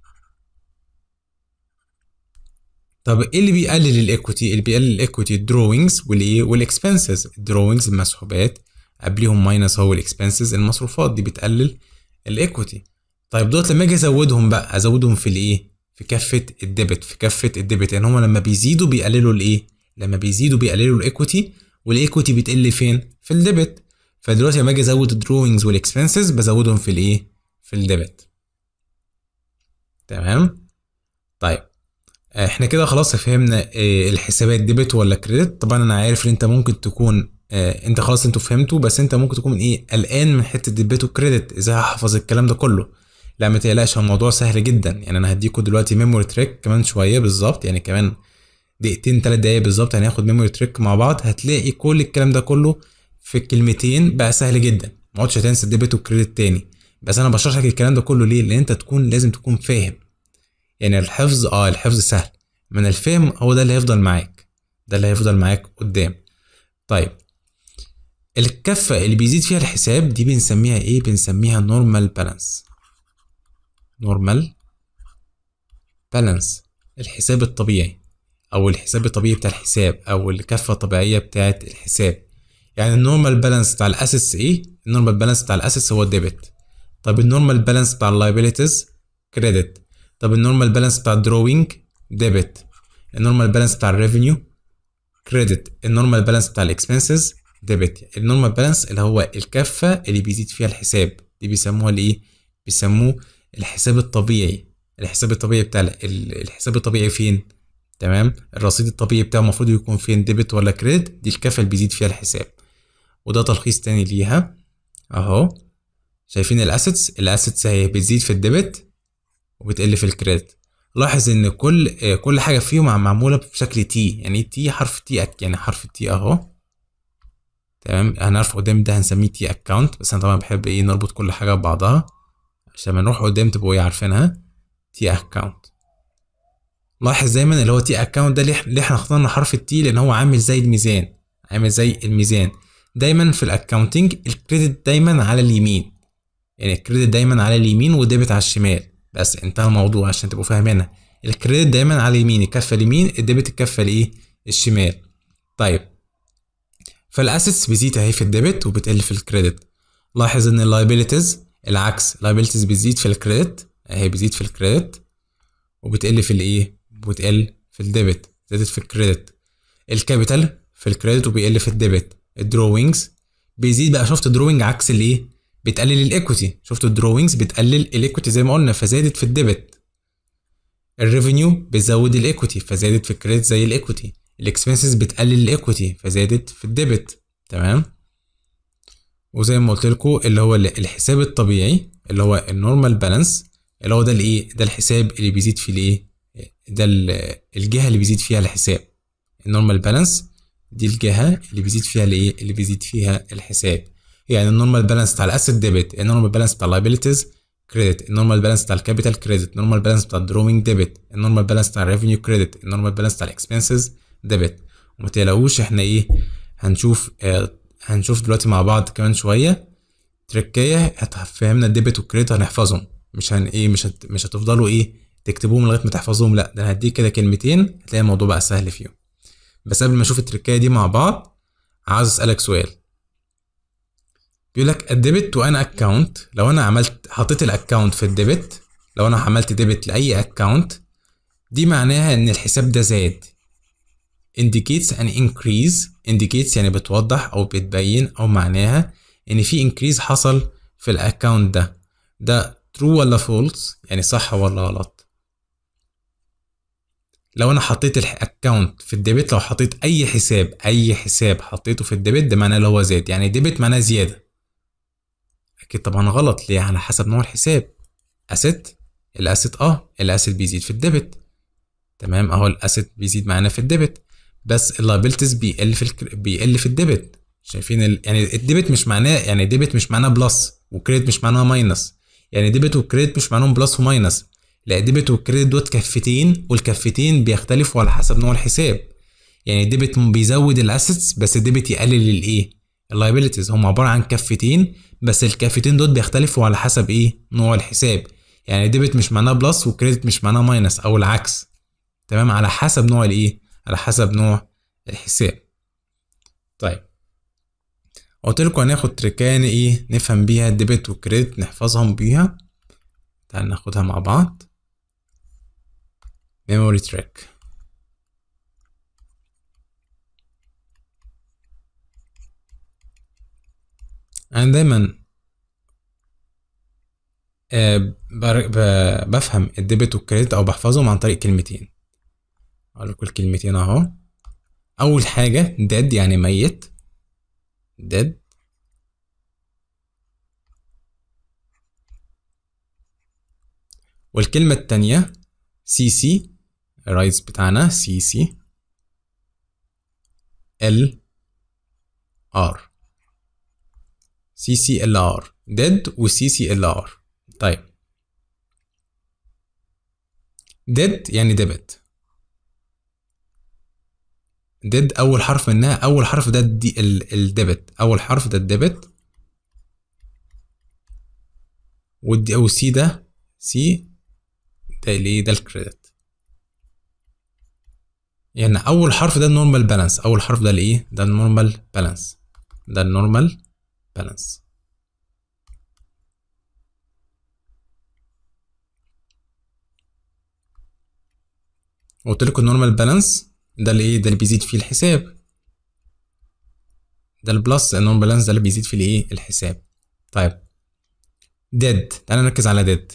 طب ايه اللي بيقلل الايكويتي؟ اللي بيقلل الايكويتي الدروينجز والايه؟ والاكسبنسز. الدروينجز المسحوبات قبليهم ماينس هو الاكسبنسز المصروفات، دي بتقلل الايكويتي. طيب دوت لما اجي ازودهم بقى ازودهم في الايه؟ في كفه الديبت، في كفه الديبت. يعني هما لما بيزيدوا بيقللوا الايه؟ لما بيزيدوا بيقللوا الايكويتي، والايكويتي بتقل فين؟ في الديبت. فدلوقتي لما اجي ازود الدروينجز والاكسبنسز بزودهم في الايه؟ في الديبت، تمام. طيب احنا كده خلاص فهمنا اه الحسابات ديبت ولا كريدت. طبعا انا عارف ان انت ممكن تكون اه انت خلاص انتوا فهمتوا، بس انت ممكن تكون ايه؟ قلقان من حته ديبت وكريدت، ازاي هحفظ الكلام ده كله؟ لا ما تقلقش، الموضوع سهل جدا. يعني انا هديكوا دلوقتي ميموري تريك كمان شويه بالظبط، يعني كمان دقيقتين ثلاث دقايق بالظبط هناخد ميموري تريك مع بعض. هتلاقي كل الكلام ده كله في كلمتين بقى سهل جدا، ما عادش هتنسى الديبت والكريدت تاني. بس انا بشرح لك الكلام ده كله ليه؟ لان انت تكون لازم تكون فاهم. يعني الحفظ اه الحفظ سهل، من الفهم هو ده اللي هيفضل معاك، ده اللي هيفضل معاك قدام. طيب الكفة اللي بيزيد فيها الحساب دي بنسميها ايه؟ بنسميها نورمال بالانس. نورمال بالانس، الحساب الطبيعي او الحساب الطبيعي بتاع الحساب او الكفة الطبيعية بتاعت الحساب. يعني النورمال بالانس بتاع الاسيتس ايه؟ النورمال بالانس بتاع الاسيتس هو الديبت. طب النورمال بالانس بتاع اللايبيليتيز كريدت. طب النورمال بالانس بتاع الدروينج ديبت. النورمال بالانس بتاع الريفينيو كريدت. النورمال بالانس بتاع الاكسبنسز ديبت. النورمال بالانس اللي هو الكفه اللي بيزيد فيها الحساب، دي بيسموها الايه؟ بيسموه الحساب الطبيعي. الحساب الطبيعي بتاع الحساب الطبيعي فين؟ تمام، الرصيد الطبيعي بتاعه المفروض يكون فين؟ ديبت ولا كريدت؟ دي الكفه اللي بيزيد فيها الحساب. وده تلخيص تاني ليها اهو. شايفين الاسيتس؟ الاسيتس هي بتزيد في الديبت وبتقل في الكريدت. لاحظ ان كل كل حاجه فيهم معموله بشكل تي. يعني تي حرف تي، يعني حرف تي اهو. تمام، هنعرف قدام ده هنسميه تي اكونت، بس انا طبعا بحب ايه نربط كل حاجه ببعضها عشان ما نروح قدام تبقوا ايه عارفينها. تي اكونت. لاحظ دايما اللي هو تي اكونت ده ليه احنا اخترنا حرف التي؟ لان هو عامل زي الميزان، عامل زي الميزان. دايما في الاكونتنج الكريدت دايما على اليمين، يعني الكريدت دايما على اليمين والديبت على الشمال. بس انتهى الموضوع عشان تبقوا فاهمينها. الكريدت دايما على اليمين، الكفه اليمين، الديبت الكفه الايه؟ الشمال. طيب فالاسيتس بيزيد اهي في الديبت وبتقل في الكريدت. لاحظ ان اللايبيليتيز العكس، اللايبيليتيز بتزيد في الكريدت اهي، بتزيد في الكريدت وبتقل في الايه؟ بتقل في الديبت، زادت في الكريدت. الكابيتال في الكريدت وبيقل في الديبت. الدروينجز بيزيد بقى، شفت الدروينج عكس الايه؟ بتقلل الايكويتي. شفت الدروينجز بتقلل الايكويتي زي ما قلنا فزادت في الديبت. الريفينيو بتزود الايكويتي فزادت في الكريدت زي الايكويتي. الاكسبنسز بتقلل الايكويتي فزادت في الديبت. تمام. وزي ما قلت لكم اللي هو الحساب الطبيعي اللي هو النورمال بالانس، اللي هو ده الايه؟ ده الحساب اللي بيزيد فيه الايه؟ ده الجهه اللي بيزيد فيها الحساب. النورمال بالانس دي الجهه اللي بيزيد فيها الايه؟ اللي بيزيد فيها الحساب. يعني النورمال بالانس بتاع الاسيت ديبت، النورمال بالانس بتاع اللايبيليتيز كريدت، النورمال بالانس بتاع الكابيتال كريدت، النورمال بالانس بتاع الدروينج ديبت، النورمال بالانس بتاع الريفينيو كريدت، النورمال بالانس بتاع الاكسبنسز ديبت. وما تقلقوش احنا ايه هنشوف آه هنشوف دلوقتي مع بعض كمان شويه تركايه هتفهمنا الديبت والكريدت هنحفظهم. مش هن ايه مش هت مش هتفضلوا ايه تكتبوهم لغايه ما تحفظوهم، لا ده انا هديك كده كلمتين هتلاقي الموضوع بقى سهل فيهم. بس قبل ما نشوف التركايه دي مع بعض عاوز اسالك سؤال. بيقول لك الديبت تو ان اكونت، لو انا عملت حطيت الاكونت في الديبت، لو انا عملت ديبت لاي اكونت دي معناها ان الحساب ده زاد. indicates an increase، indicates يعني بتوضح او بتبين او معناها ان في increase حصل في الاكونت ده. ده true ولا false؟ يعني صح ولا غلط؟ لو انا حطيت الاكونت في الديبت، لو حطيت اي حساب اي حساب حطيته في الديبت ده معناه اللي هو زاد، يعني ديبت معناه زياده. اكيد طبعا غلط. ليه؟ على حسب نوع الحساب. اسيت، الاسيت اه الاسيت بيزيد في الديبت. تمام اهو الاسيت بيزيد معانا في الديبت، بس اللايبيلتيز بيقل في الك... بيقل في الديبت. شايفين ال... يعني الديبت مش معناه، يعني ديبت مش معناه بلس وكريدت مش معناه ماينس. يعني ديبت وكريدت مش معناهم بلس وماينس، لا ديبت وكريدت دوت كفتين والكفتين بيختلفوا على حسب نوع الحساب. يعني ديبت بيزود الاسيتس بس الديبت يقلل الايه؟ اللايبيلتيز. هم عباره عن كفتين بس الكفتين دول بيختلفوا على حسب ايه؟ نوع الحساب. يعني ديبت مش معناه بلس وكريدت مش معناه ماينس او العكس. تمام، على حسب نوع الايه؟ على حسب نوع الحساب. طيب قلت لكم هناخد تريكان ايه نفهم بيها الديبت والكريدت نحفظهم بيها. تعال ناخدها مع بعض. memory trick. انا دايما آه بفهم الديبت والكريدت او بحفظهم عن طريق كلمتين. اقول لكم الكلمتين اهو. اول حاجه dead يعني ميت، dead. والكلمه الثانيه سي سي، الرايز بتاعنا سي سي ال ار، سي سي ال ار، dead و سي سي ال ار. طيب dead يعني ديبت. ديد اول حرف منها، اول حرف ده دي الديبت، اول حرف ده الديبت. والدي او سي ده سي ده الايه؟ ده الكريدت. يعني اول حرف ده النورمال بالانس، اول حرف ده الايه؟ ده النورمال بالانس. ده النورمال بالانس. قلت لكم النورمال بالانس ده اللي ايه؟ ده اللي بيزيد فيه الحساب، ده البلس. النورمال بالانس ده اللي بيزيد فيه الايه؟ الحساب. طيب ديد، تعالى نركز على ديد.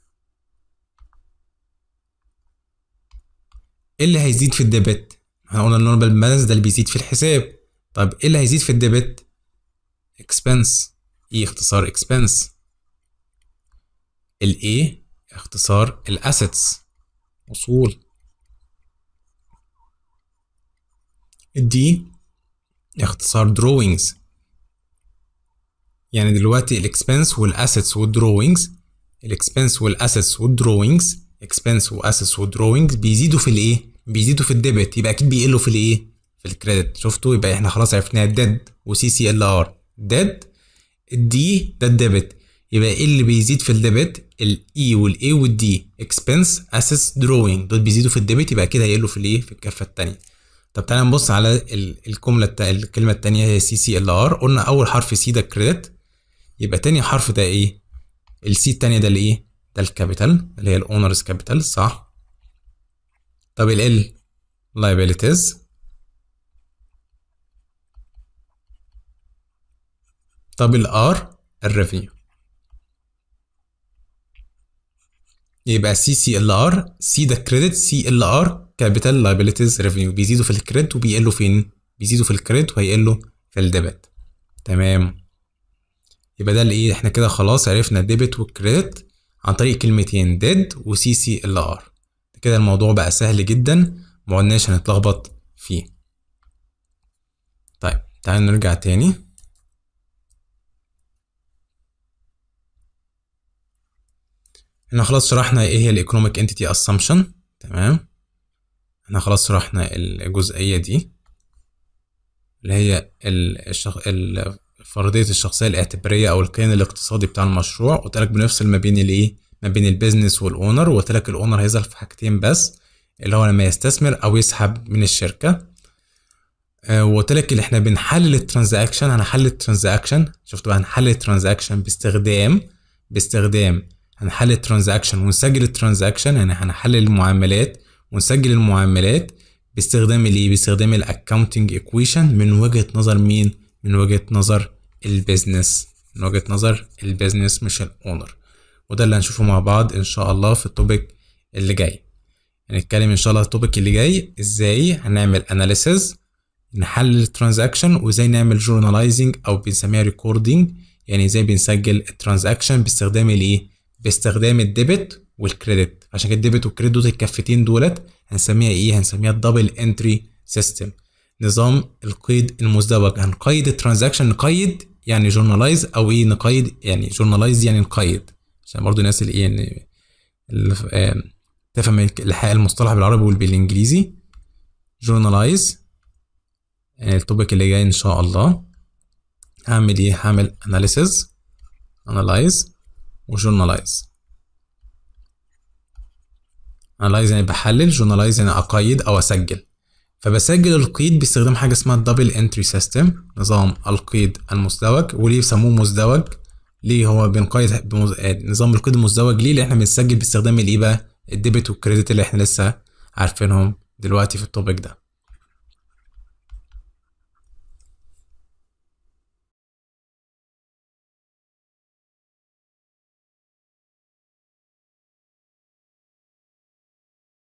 ايه اللي هيزيد في الديبت؟ احنا قلنا النورمال بالانس ده اللي بيزيد في الحساب. طيب ايه اللي هيزيد في الديبت؟ اكسبنس. ايه اختصار اكسبنس؟ الايه اختصار الاسيتس، اصول. الدي اختصار دروينجز. يعني دلوقتي الاكسبنس والاسيتس والدروينجز، الاكسبنس والاسيتس والدروينجز، اكسبنس واسيتس والدروينجز بيزيدوا في الايه؟ بيزيدوا في الديبت، يبقى اكيد بيقلوا في الايه؟ في الكريدت. شفتوا؟ يبقى احنا خلاص عرفنا الديد وسي سي ال ار. ديد، الدي ده الديبت، يبقى ايه اللي بيزيد في الديبت؟ الاي والاي والدي، اكسبنس اسيتس دروينج، دول بيزيدوا في الديبت، يبقى كده هيقلوا في الايه؟ في الكفه الثانيه. طب تعالى نبص على الجمله الكلمه الثانيه هي سي سي ال ار. قلنا اول حرف سي ده الكريدت، يبقى تاني حرف ده ايه؟ السي التانية ده الايه؟ ده الكابيتال اللي هي الاونرز كابيتال، صح؟ طب ال liabilities، طب الار الريفينيو. يبقى سي سي ال ار، سي ده كريدت، سي ال ار كابيتال liabilities ريفينيو، بيزيدوا في الكريدت وبيقلوا فين؟ بيزيدوا في الكريدت وهيقلوا في الديبت. تمام. يبقى ده اللي ايه؟ احنا كده خلاص عرفنا الديبت والكريدت عن طريق كلمتين ديد وسي سي ال ار. كده الموضوع بقى سهل جدا، ما قلناش هنتلخبط فيه. طيب تعالوا نرجع تاني. احنا خلاص شرحنا ايه هي الايكونوميك انتيتي اسامبشن. تمام، احنا خلاص شرحنا الجزئيه دي اللي هي الشخ... فرضيه الشخصيه الاعتباريه او الكيان الاقتصادي بتاع المشروع. قلت لك بنفصل ما بين الايه؟ ما بين البيزنس والاونر. وقلت لك الاونر هيظهر في حاجتين بس، اللي هو لما يستثمر او يسحب من الشركه. أه وقلت لك اللي احنا بنحلل الترانزاكشن، هنحلل الترانزاكشن. شفت بقى؟ هنحلل الترانزاكشن باستخدام باستخدام هنحلل الترانزاكشن ونسجل الترانزاكشن، يعني هنحلل المعاملات ونسجل المعاملات باستخدام الايه؟ باستخدام الاكاونتنج ايكويشن من وجهة نظر مين؟ من وجهة نظر البيزنس، من وجهة نظر البيزنس مش الاونر. وده اللي هنشوفه مع بعض ان شاء الله في التوبيك اللي جاي. هنتكلم ان شاء الله التوبيك اللي جاي ازاي هنعمل اناليسز، نحلل الترانزاكشن، وازاي نعمل جورناليزنج او بنسميها ريكوردينج، يعني ازاي بنسجل الترانزاكشن باستخدام الايه؟ باستخدام الديبت والكريدت. عشان كده الديبت والكريدت دول الكفتين دولت هنسميها ايه؟ هنسميها الدبل انتري سيستم، نظام القيد المزدوج. هنقيد الترانزاكشن، نقيد يعني جورنالايز، او ايه؟ نقيد يعني جورنالايز يعني نقيد، عشان برضو الناس اللي ايه اللي تفهم الحق المصطلح بالعربي وبالانجليزي. جورنالايز يعني التوبيك اللي جاي ان شاء الله هعمل ايه؟ هعمل اناليسز، انالايز وجورنالايز. انالايز يعني بحلل، جورنالايز يعني اقيد او اسجل. فبسجل القيد باستخدام حاجه اسمها الدبل انتري سيستم، نظام القيد المزدوج. وليه يسموه مزدوج؟ ليه هو بنقيد بمز... نظام القيد المزدوج؟ ليه؟ لان احنا بنسجل باستخدام الايه بقى؟ الديبت والكريدت اللي احنا لسه عارفينهم دلوقتي في التوبيك ده.